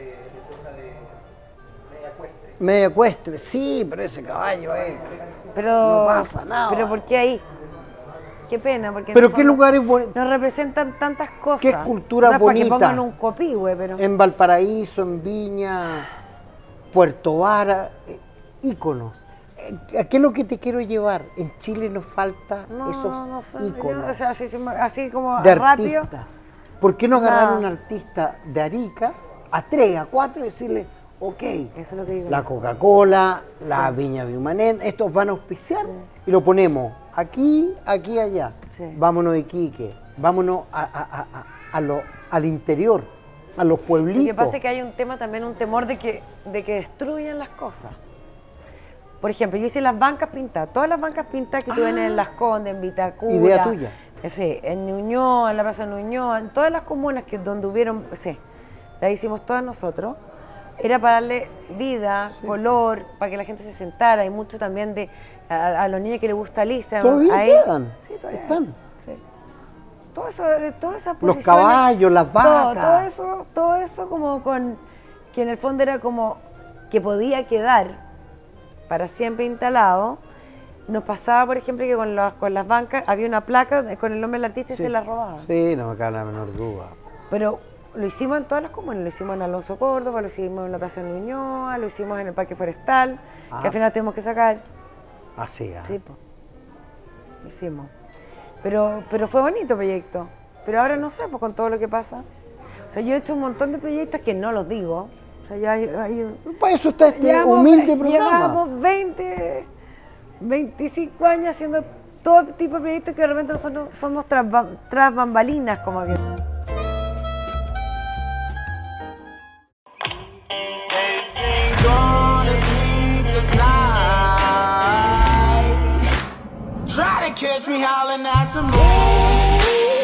Media ecuestre, sí, pero ese caballo Pero, no pasa nada. ¿Pero por qué ahí? Qué pena, porque... Pero en el qué fondo lugares bonitos. nos representan tantas cosas. Qué esculturas no es para que bonitas. pongan un copihue, pero... En Valparaíso, en Viña, Puerto Vara, íconos. ¿A qué es lo que te quiero llevar? En Chile nos falta esos no sé, íconos yo, o sea, así como de rápido. artistas. ¿Por qué no agarrar Nada. a un artista de Arica, a 3, a 4 y decirle, ok, Eso es lo que digo. la Coca-Cola, la Viña Biumanet, estos van a auspiciar y lo ponemos aquí, aquí, allá. Sí. Vámonos de Iquique, vámonos al interior, a los pueblitos. Lo que pasa es que hay un tema también, un temor de que destruyan las cosas. Por ejemplo, yo hice las bancas pintadas, todas las bancas pintadas que tú ven en Las Condes, en Vitacura. Idea tuya. Sí, en Ñuñoa, en la Plaza de Ñuñoa, en todas las comunas donde hubieron, sí, las hicimos todas nosotros. Era para darle vida, color, para que la gente se sentara. Hay mucho también a los niños que les gusta Alicia. ¿Todavía ahí, quedan? Sí, todavía ¿Están? Sí. Todo eso, todas esas Los posiciones, caballos, las vacas. todo eso como con, que en el fondo era como que podía quedar para siempre instalado. Nos pasaba, por ejemplo, que con las bancas había una placa con el nombre del artista y Sí. se la robaban. Sí, no me cabe la menor duda. Pero lo hicimos en todas las comunas, lo hicimos en Alonso Córdoba, lo hicimos en la Plaza de Ñuñoa, lo hicimos en el Parque Forestal, que al final tuvimos que sacar. Así, Sí, pues. Lo hicimos. Pero fue bonito el proyecto. Pero ahora no sé, pues con todo lo que pasa. O sea, yo he hecho un montón de proyectos que no los digo. O sea, ya hay Para eso está este humilde programa. Llevamos 25 años haciendo todo tipo de proyectos que de repente nosotros somos tras bambalinas, como que... Try to catch me howling at the moon.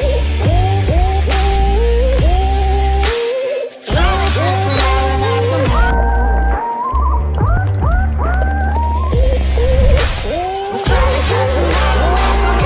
Try to catch me howling at the moon. Try to catch me howling at the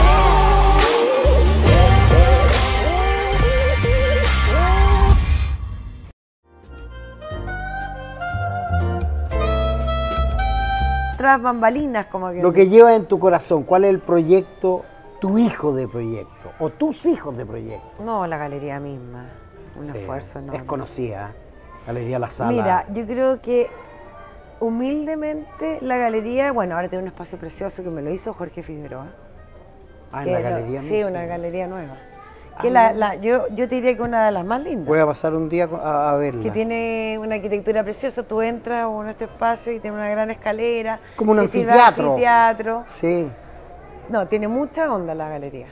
Tras bambalinas, como que... Lo que lleva en tu corazón, ¿cuál es el proyecto, tu hijo de proyecto o tus hijos de proyecto? No, la galería misma. Un Sí, esfuerzo enorme. es conocida, Galería La Sala. Mira, yo creo que humildemente la galería, bueno, ahora tiene un espacio precioso que me lo hizo Jorge Figueroa. Ah, en que la lo- galería Sí, misma. una galería nueva. Que yo te diría que una de las más lindas. Voy a pasar un día a verla. Que tiene una arquitectura preciosa. Tú entras en este espacio y tiene una gran escalera. Como un que sirve de anfiteatro. Sí. No, tiene mucha onda la galería.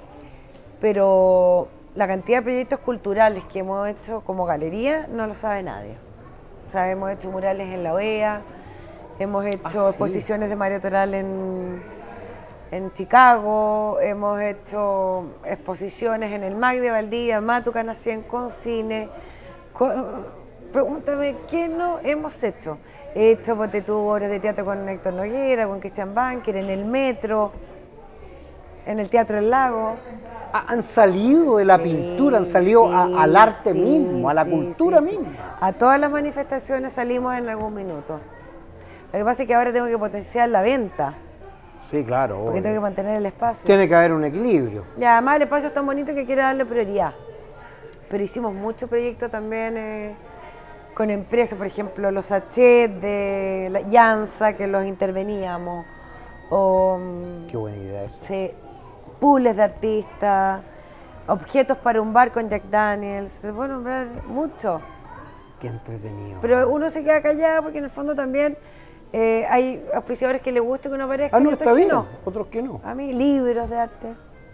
Pero la cantidad de proyectos culturales que hemos hecho como galería no lo sabe nadie. O sea, hemos hecho murales en la OEA, hemos hecho exposiciones de Mario Toral en Chicago, hemos hecho exposiciones en el MAC de Valdivia, Matucana 100 con cine. Pregúntame, ¿qué no hemos hecho? He hecho, ponte tú, obras de teatro con Héctor Noguera, con Cristian Banker, en el Metro, en el Teatro del Lago. Han salido de la pintura, han salido al arte mismo, a la cultura misma. A todas las manifestaciones salimos en algún minuto. Lo que pasa es que ahora tengo que potenciar la venta. Sí, claro. Porque tengo que mantener el espacio. Tiene que haber un equilibrio. Y además el espacio es tan bonito que quiero darle prioridad. Pero hicimos muchos proyectos también con empresas, por ejemplo, los sachets de la Llanza, que los interveníamos. O, qué buena idea eso. Sí, pools de artistas, objetos para un bar con Jack Daniels. Se puede nombrar mucho. Qué entretenido. Pero uno se queda callado porque en el fondo también hay auspiciadores que les gusta que uno aparezca. Ah, no, y otros está bien, que no. otros que no. A mí, libros de arte.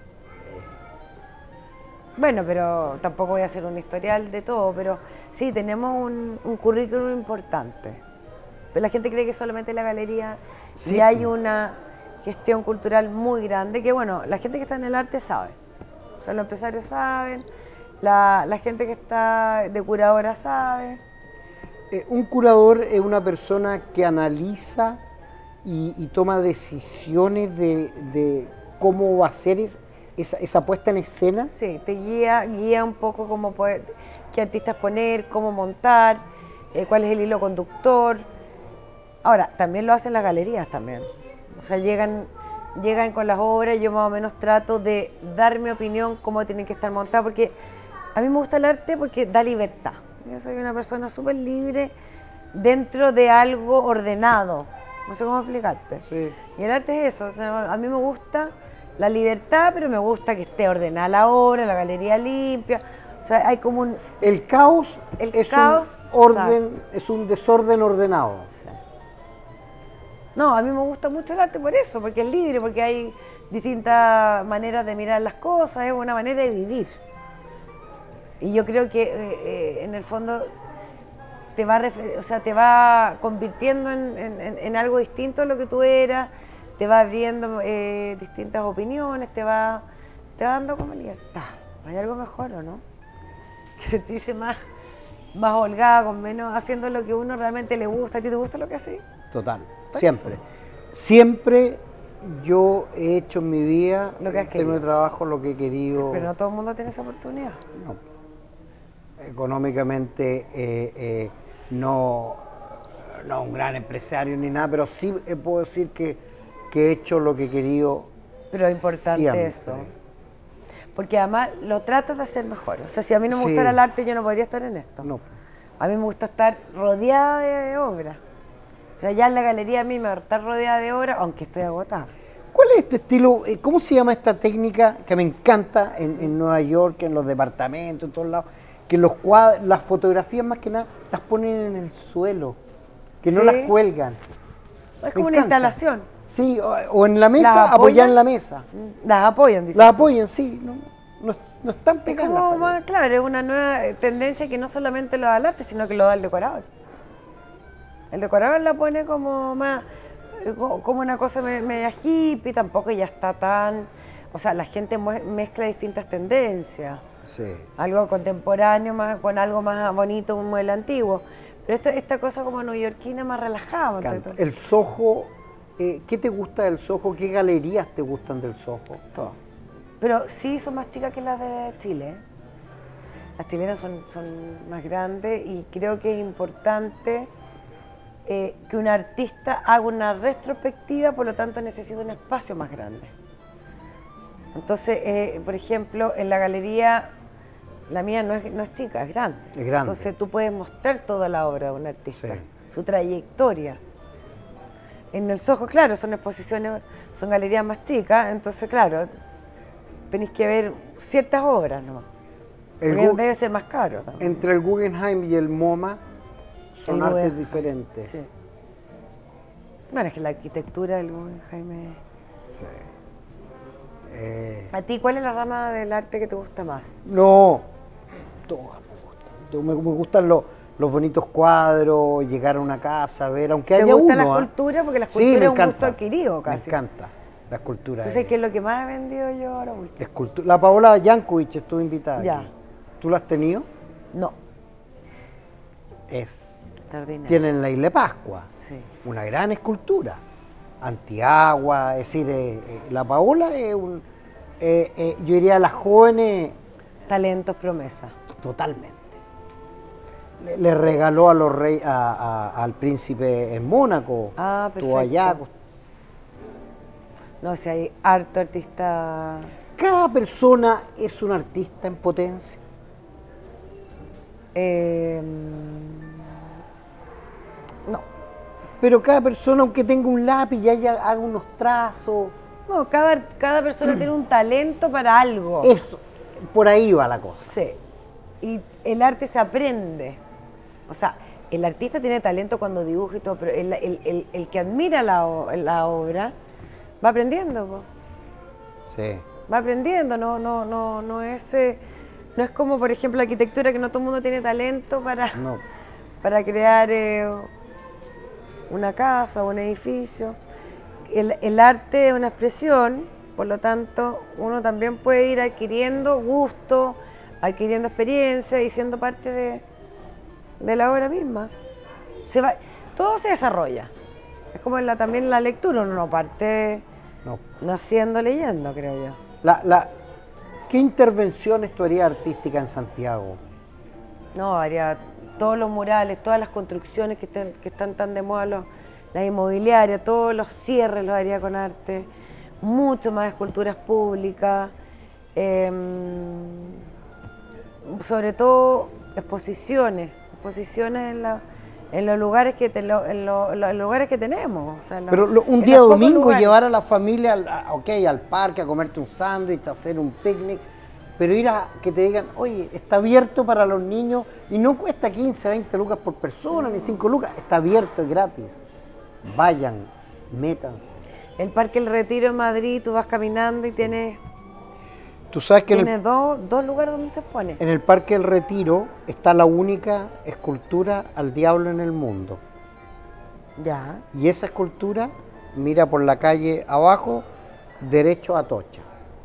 Bueno, pero tampoco voy a hacer un historial de todo, pero sí, tenemos un currículum importante. Pero la gente cree que solamente la galería, Sí. y hay una gestión cultural muy grande, que bueno, la gente que está en el arte sabe. O sea, los empresarios saben, la gente que está de curadora sabe. Un curador es una persona que analiza y toma decisiones de cómo va a ser esa puesta en escena. Sí, te guía un poco cómo poder, qué artistas poner, cómo montar, cuál es el hilo conductor. Ahora, también lo hacen las galerías también. O sea, llegan con las obras y yo más o menos trato de dar mi opinión cómo tienen que estar montadas, porque a mí me gusta el arte porque da libertad. Yo soy una persona súper libre dentro de algo ordenado. No sé cómo explicarte. Sí. Y el arte es eso. O sea, a mí me gusta la libertad, pero me gusta que esté ordenada la obra, la galería limpia. O sea, hay como un... El caos, caos, un orden, es un desorden ordenado. No, a mí me gusta mucho el arte por eso, porque es libre, porque hay distintas maneras de mirar las cosas, es una manera de vivir. Y yo creo que en el fondo te va convirtiendo en algo distinto a lo que tú eras, te va abriendo distintas opiniones, te va dando como libertad. ¿Hay algo mejor o no? Que sentirse más holgada, con menos, haciendo lo que uno realmente le gusta. ¿A ti te gusta lo que haces? Total, Por siempre. eso. Siempre yo he hecho en mi vida, Lo que has en términos de querido. trabajo, lo que he querido. Pero no todo el mundo tiene esa oportunidad. No. Económicamente no un gran empresario ni nada, pero sí puedo decir que he hecho lo que he querido. Pero es importante siempre. eso. Porque además lo tratas de hacer mejor. O sea, si a mí no me Sí. gustara el arte, yo no podría estar en esto. No. A mí me gusta estar rodeada de obras. O sea, ya en la galería a mí me gusta estar rodeada de obras, aunque estoy agotada. ¿Cuál es este estilo? ¿Cómo se llama esta técnica que me encanta en Nueva York, en los departamentos, en todos lados? Que los cuadros, las fotografías más que nada las ponen en el suelo, que no Sí. las cuelgan. Es Me como una encanta. instalación. Sí, o en la ¿Las mesa, apoyan? apoyar en la mesa. Las apoyan, dicen. Las apoyan, sí, no están Es pegadas. como las más, paredes. claro, es una nueva tendencia que no solamente lo da el arte, sino que lo da el decorador. El decorador la pone como más, como una cosa media hippie, tampoco ya está tan... O sea, la gente mezcla distintas tendencias. Sí. Algo contemporáneo con algo más bonito, un mueble antiguo. Pero esta cosa como neoyorquina más relajada. Encanta. El Soho, ¿qué te gusta del Soho? ¿Qué galerías te gustan del Soho? Todo. Pero sí son más chicas que las de Chile. ¿Eh? Las chilenas son más grandes y creo que es importante que un artista haga una retrospectiva, por lo tanto necesita un espacio más grande. Entonces, por ejemplo, en la galería, la mía no es chica, es grande. Es grande. Entonces tú puedes mostrar toda la obra de un artista, Sí. su trayectoria. En el Soho, claro, son exposiciones, son galerías más chicas, entonces, claro, tenéis que ver ciertas obras nomás. El Porque Gu- debe ser más caro también. Entre el Guggenheim y el MoMA son El artes Guggenheim, diferentes. Sí. Bueno, es que la arquitectura del Guggenheim es... Sí. ¿A ti cuál es la rama del arte que te gusta más? No, todas me gustan. Me gustan los bonitos cuadros, llegar a una casa, ver, aunque ¿Te haya gusta uno. la ¿ah? escultura? Porque la Sí, escultura me es un encanta. gusto adquirido casi. Me encanta la escultura. ¿Tú sabes qué es lo que más he vendido yo ahora último? La Paola Jankovic estuvo invitada. Ya. Aquí. ¿Tú la has tenido? No, Es. extraordinario. Tiene en la Isla de Pascua Sí. una gran escultura. Antiagua, es decir, la Paola es un. Yo diría a las jóvenes Talentos, promesa. totalmente. Le regaló a los reyes, al príncipe en Mónaco. Ah, Estuvo allá. perfecto. No, si hay harto artista. Cada persona es un artista en potencia. No, Pero cada persona, aunque tenga un lápiz y haga unos trazos, no, cada persona tiene un talento para algo. eso, por ahí va la cosa. Sí. Y el arte se aprende. O sea, el artista tiene talento cuando dibuja y todo, pero el que admira la obra va aprendiendo, po. Sí. Va aprendiendo, no es como por ejemplo la arquitectura, que no todo el mundo tiene talento No. para crear una casa o un edificio. El arte es una expresión, por lo tanto uno también puede ir adquiriendo gusto, adquiriendo experiencia y siendo parte de la obra misma. Todo se desarrolla. Es como también la lectura, uno no parte No. naciendo leyendo, creo yo. ¿Qué intervenciones tú harías artística en Santiago? No, haría todos los murales, todas las construcciones que están tan de moda, las inmobiliarias, todos los cierres los haría con arte, mucho más esculturas públicas, sobre todo exposiciones en los lugares en los lugares que tenemos. O sea, Pero un en día los pocos domingo lugares. llevar a la familia al parque a comerte un sándwich, a hacer un picnic, pero ir a que te digan, oye, está abierto para los niños y no cuesta 15, 20 lucas por persona, ni 5 lucas, está abierto, es gratis. Vayan, métanse. El Parque El Retiro en Madrid, tú vas caminando y tienes Tú sabes que dos lugares donde se expone. en el Parque El Retiro está la única escultura al diablo en el mundo. Ya. Y esa escultura mira por la calle abajo, derecho a Atocha.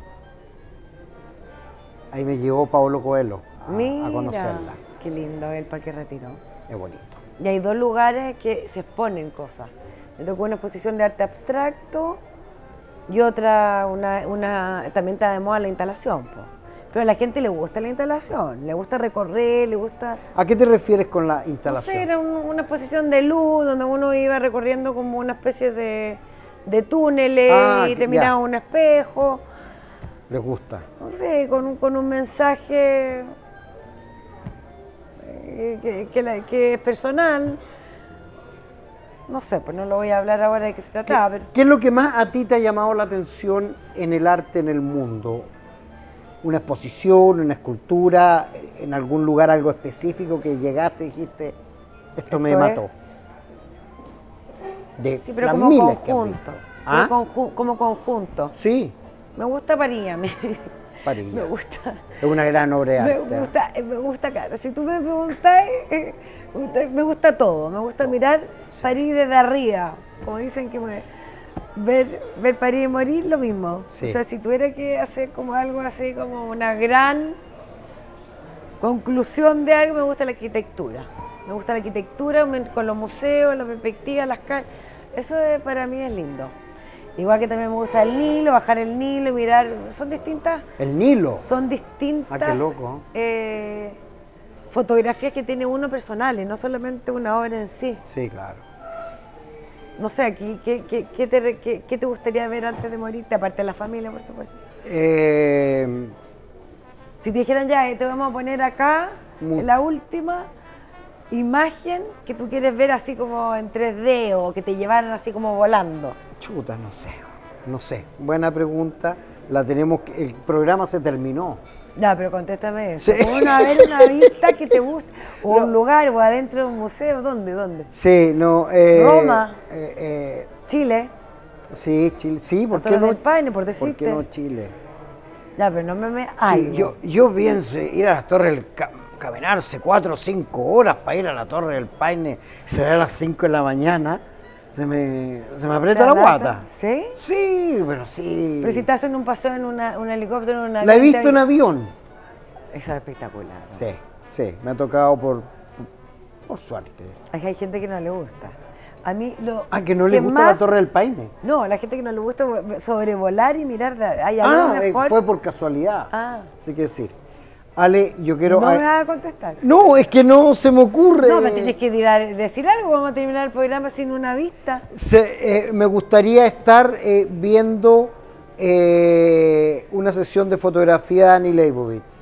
Ahí me llevó Paolo Coelho a conocerla. Qué lindo el Parque Retiro. Es bonito. Y hay dos lugares que se exponen cosas. Me tocó una exposición de arte abstracto y otra, también está de moda la instalación. Po. Pero a la gente le gusta la instalación, le gusta recorrer, le gusta... ¿A qué te refieres con la No instalación? sé, era una exposición de luz donde uno iba recorriendo como una especie de túneles y te ya. miraba un espejo. Les gusta. No sé, con un mensaje que es personal. No sé, pues no lo voy a hablar ahora de qué se trataba. Pero ¿Qué es lo que más a ti te ha llamado la atención en el arte en el mundo? ¿Una exposición, una escultura, en algún lugar algo específico que llegaste y dijiste, esto me Esto mató? es. De Sí, pero las como miles que has conjunto. visto. ¿Ah? Como conjunto. Sí, Me gusta París, París. me gusta. Es una gran obra de arte. Me gusta, claro. Si tú me preguntas, me gusta todo. Me gusta mirar París desde arriba. Como dicen que ver París y morir, lo mismo. Sí. O sea, si tuviera que hacer como algo así, como una gran conclusión de algo, me gusta la arquitectura. Me gusta la arquitectura con los museos, la perspectiva, las calles. Eso para mí es lindo. Igual que también me gusta el Nilo, bajar el Nilo y mirar. Son distintas. El Nilo. Son distintas qué loco. fotografías que tiene uno personales, no solamente una obra en sí. Sí, claro. No sé, aquí, ¿qué te gustaría ver antes de morirte? Aparte de la familia, por supuesto. Si te dijeran ya, te vamos a poner acá la última imagen que tú quieres ver así como en 3D o que te llevaran así como volando. Chuta, no sé. No sé, buena pregunta. La tenemos, el programa se terminó. Ya, pero contéstame eso. Sí. ¿Cómo no haber una vista que te guste? O un lugar, o adentro de un museo, ¿dónde? Sí, no. Roma. Chile. Sí, Chile. Sí, ¿por Las qué Torres no? del Paine, por ¿Por decirte. qué no Chile? Ya, pero no me... Sí, algo. yo pienso ir a las Torres del caminarse 4 o 5 horas para ir a la Torre del Paine, será a las 5 de la mañana, se me aprieta la guata. ¿Sí? Sí, pero sí. Pero si estás en un paseo en un helicóptero, en una... La he visto en avión. Esa es espectacular. ¿no? Sí, sí, me ha tocado por suerte. Hay gente que no le gusta. A mí lo Que no le gusta la Torre del Paine. No, la gente que no le gusta sobrevolar y mirar, hay algo mejor. Fue por casualidad. Ah. Así que decir. Ale, yo quiero... No me vas a contestar. No, es que no se me ocurre. No, me tienes que decir algo, vamos a terminar el programa sin una vista. Me gustaría estar viendo una sesión de fotografía de Annie Leibovitz.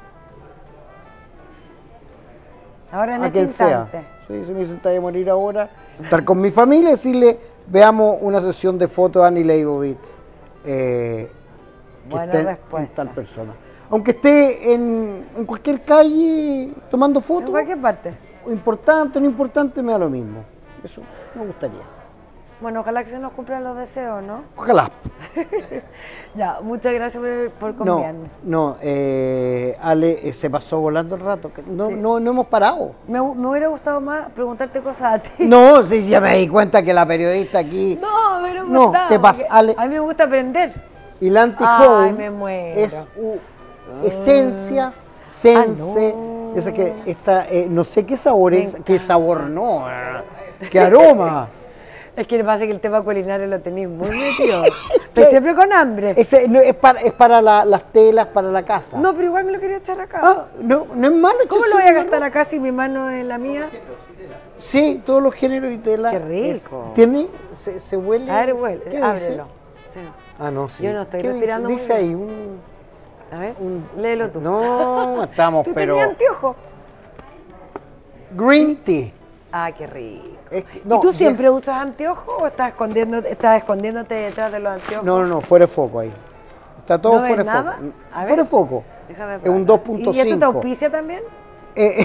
Ahora en A este quien sea. instante. Sí, se me hizo de morir ahora. Estar con mi familia y decirle, veamos una sesión de fotos de Annie Leibovitz. Que Buena esté en respuesta. tal persona. Aunque esté en cualquier calle tomando fotos. En cualquier parte. Importante o no importante, me da lo mismo. Eso me gustaría. Bueno, ojalá que se nos cumplan los deseos, ¿no? Ojalá. Ya, muchas gracias por confiarme. No, Ale, se pasó volando el rato. Que no, Sí. no hemos parado. Me hubiera gustado más preguntarte cosas a ti. No, sí, ya me di cuenta que la periodista aquí... No, me hubiera No, gustado, ¿qué pasa, porque Ale? A mí me gusta aprender. Ilanti Ay, Home me muero. es esencias, sense, no. esa que está, no sé qué sabor Me es, qué sabor no, qué aroma. Es que le pasa que el tema culinario lo tenéis muy metido. Estoy siempre con hambre. Ese, no, es para las telas, para la casa. No, pero igual me lo quería echar acá. No es malo. ¿Cómo echarse lo voy a un gastar arroz. acá si mi mano es la mía? Sí, todos los géneros y telas. Qué rico. Tiene, se huele. A ver, huele, ¿Qué dice? ábrelo. Sí. No, sí. Yo no estoy ¿Qué respirando dice? muy Dice bien. ahí A ver, léelo tú. No, estamos, ¿Tú pero... tenías anteojos? Green tea. Ah, qué rico. Es que- ¿Y tú siempre es- usas anteojos o estás escondiéndote detrás de los anteojos? No, fuera de foco ahí. Está todo ¿No ves fuera de nada? foco. A ver. Fuera de foco. Déjame Es un probar. 2.5. ¿Y esto te auspicia también? Eh,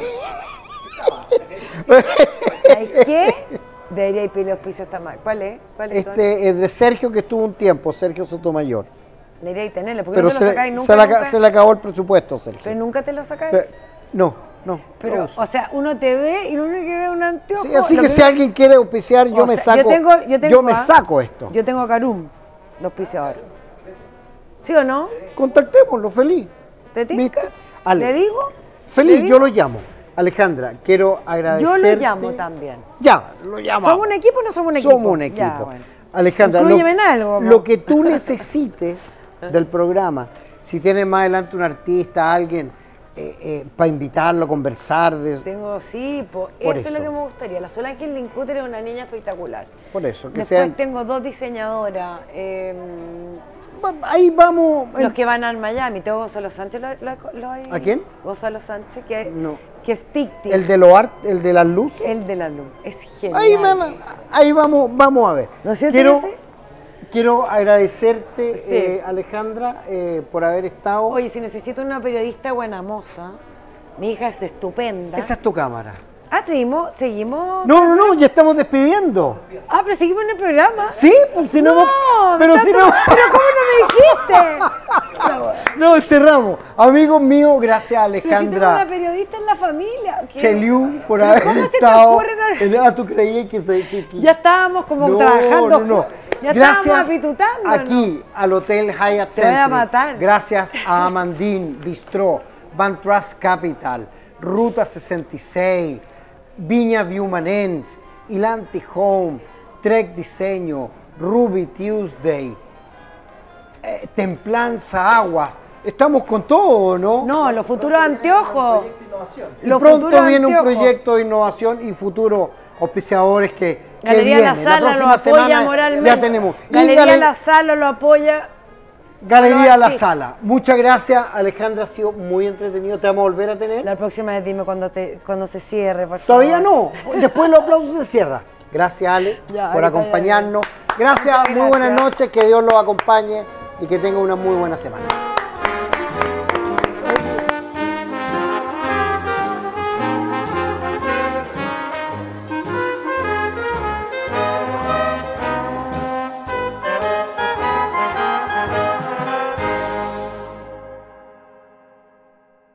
¿Sabes qué? Debería ir pedir auspicio esta marca. ¿Cuál es? ¿Cuáles son? Este es de Sergio, que estuvo un tiempo, Sergio Sotomayor. Debería ir tenerlo, porque Pero no te lo sacáis nunca. se le acabó el presupuesto, Sergio. Pero nunca te lo sacáis. No. Pero, no uso. o sea, uno te ve y lo único que ve es un anteojo. Sí, así Lo que si alguien quiere auspiciar, yo o me sea, saco. Yo me saco esto. Yo tengo a Carum, de auspiciador. ¿Sí o no? Contactémoslo, feliz. ¿Te tinca? ¿Viste? Ale, ¿Le digo? Feliz, ¿Le yo digo? lo llamo. Alejandra, quiero Yo agradecerte. lo llamo también. Ya, lo llamo. ¿Somos un equipo o no somos un equipo? Somos un equipo. Ya, bueno. Alejandra, Inclúyeme en algo, lo que tú necesites del programa, si tienes más adelante un artista, alguien, para invitarlo, conversar, Tengo, sí, Por eso es eso. lo que me gustaría. La Sol Ángel Lincuter es una niña espectacular. por eso, que Después sean... tengo dos diseñadoras. Ahí vamos. Los que van al Miami. Tengo Gonzalo Sánchez. ¿A quién? Gonzalo Sánchez, que No. es Picti. El de el de las luces. El de la luz. Es genial. Ahí vamos a ver. ¿No es cierto que sí? Quiero agradecerte, Sí. Alejandra, por haber estado. Oye, si necesito una periodista buena moza, mi hija es estupenda. Esa es tu cámara. Ah, seguimos. No, ya estamos despidiendo. Ah, pero seguimos en el programa. Sí, pues si no. No, pero me si estás- no. Pero ¿cómo no me dijiste? No, cerramos. Amigos míos, gracias Pero si tengo una Alejandra periodista en la familia. ¿Qué? Cheliú por ¿Pero haber cómo se te estado. ocurre no- ¿Tú creías que Ya estábamos como No, trabajando. no. Ya Gracias estábamos apitutando. aquí al Hotel Hyatt Te voy a Centric. matar. Gracias a Amandine Bistró, Van Trust Capital, Ruta 66, Viña Viumanent, Ilanti Home, Trek Diseño, Ruby Tuesday, Templanza Aguas. Estamos con todo, ¿no? No, los futuros anteojos. Y Los pronto futuros viene un anteojos. proyecto de innovación y futuros auspiciadores que Galería La viene. Sala lo próxima apoya semana moralmente. Ya tenemos. Y Galería La Sala lo apoya. Galería Bueno, La sí. Sala. Muchas gracias, Alejandra, ha sido muy entretenido. ¿Te vamos a volver a tener? La próxima vez dime cuando se cierre, por favor. Todavía no. Después los aplausos se cierra. Gracias, Ale, Ya, por ahorita acompañarnos. Gracias, Muchas muy buenas gracias. noches, que Dios los acompañe y que tengan una muy buena semana.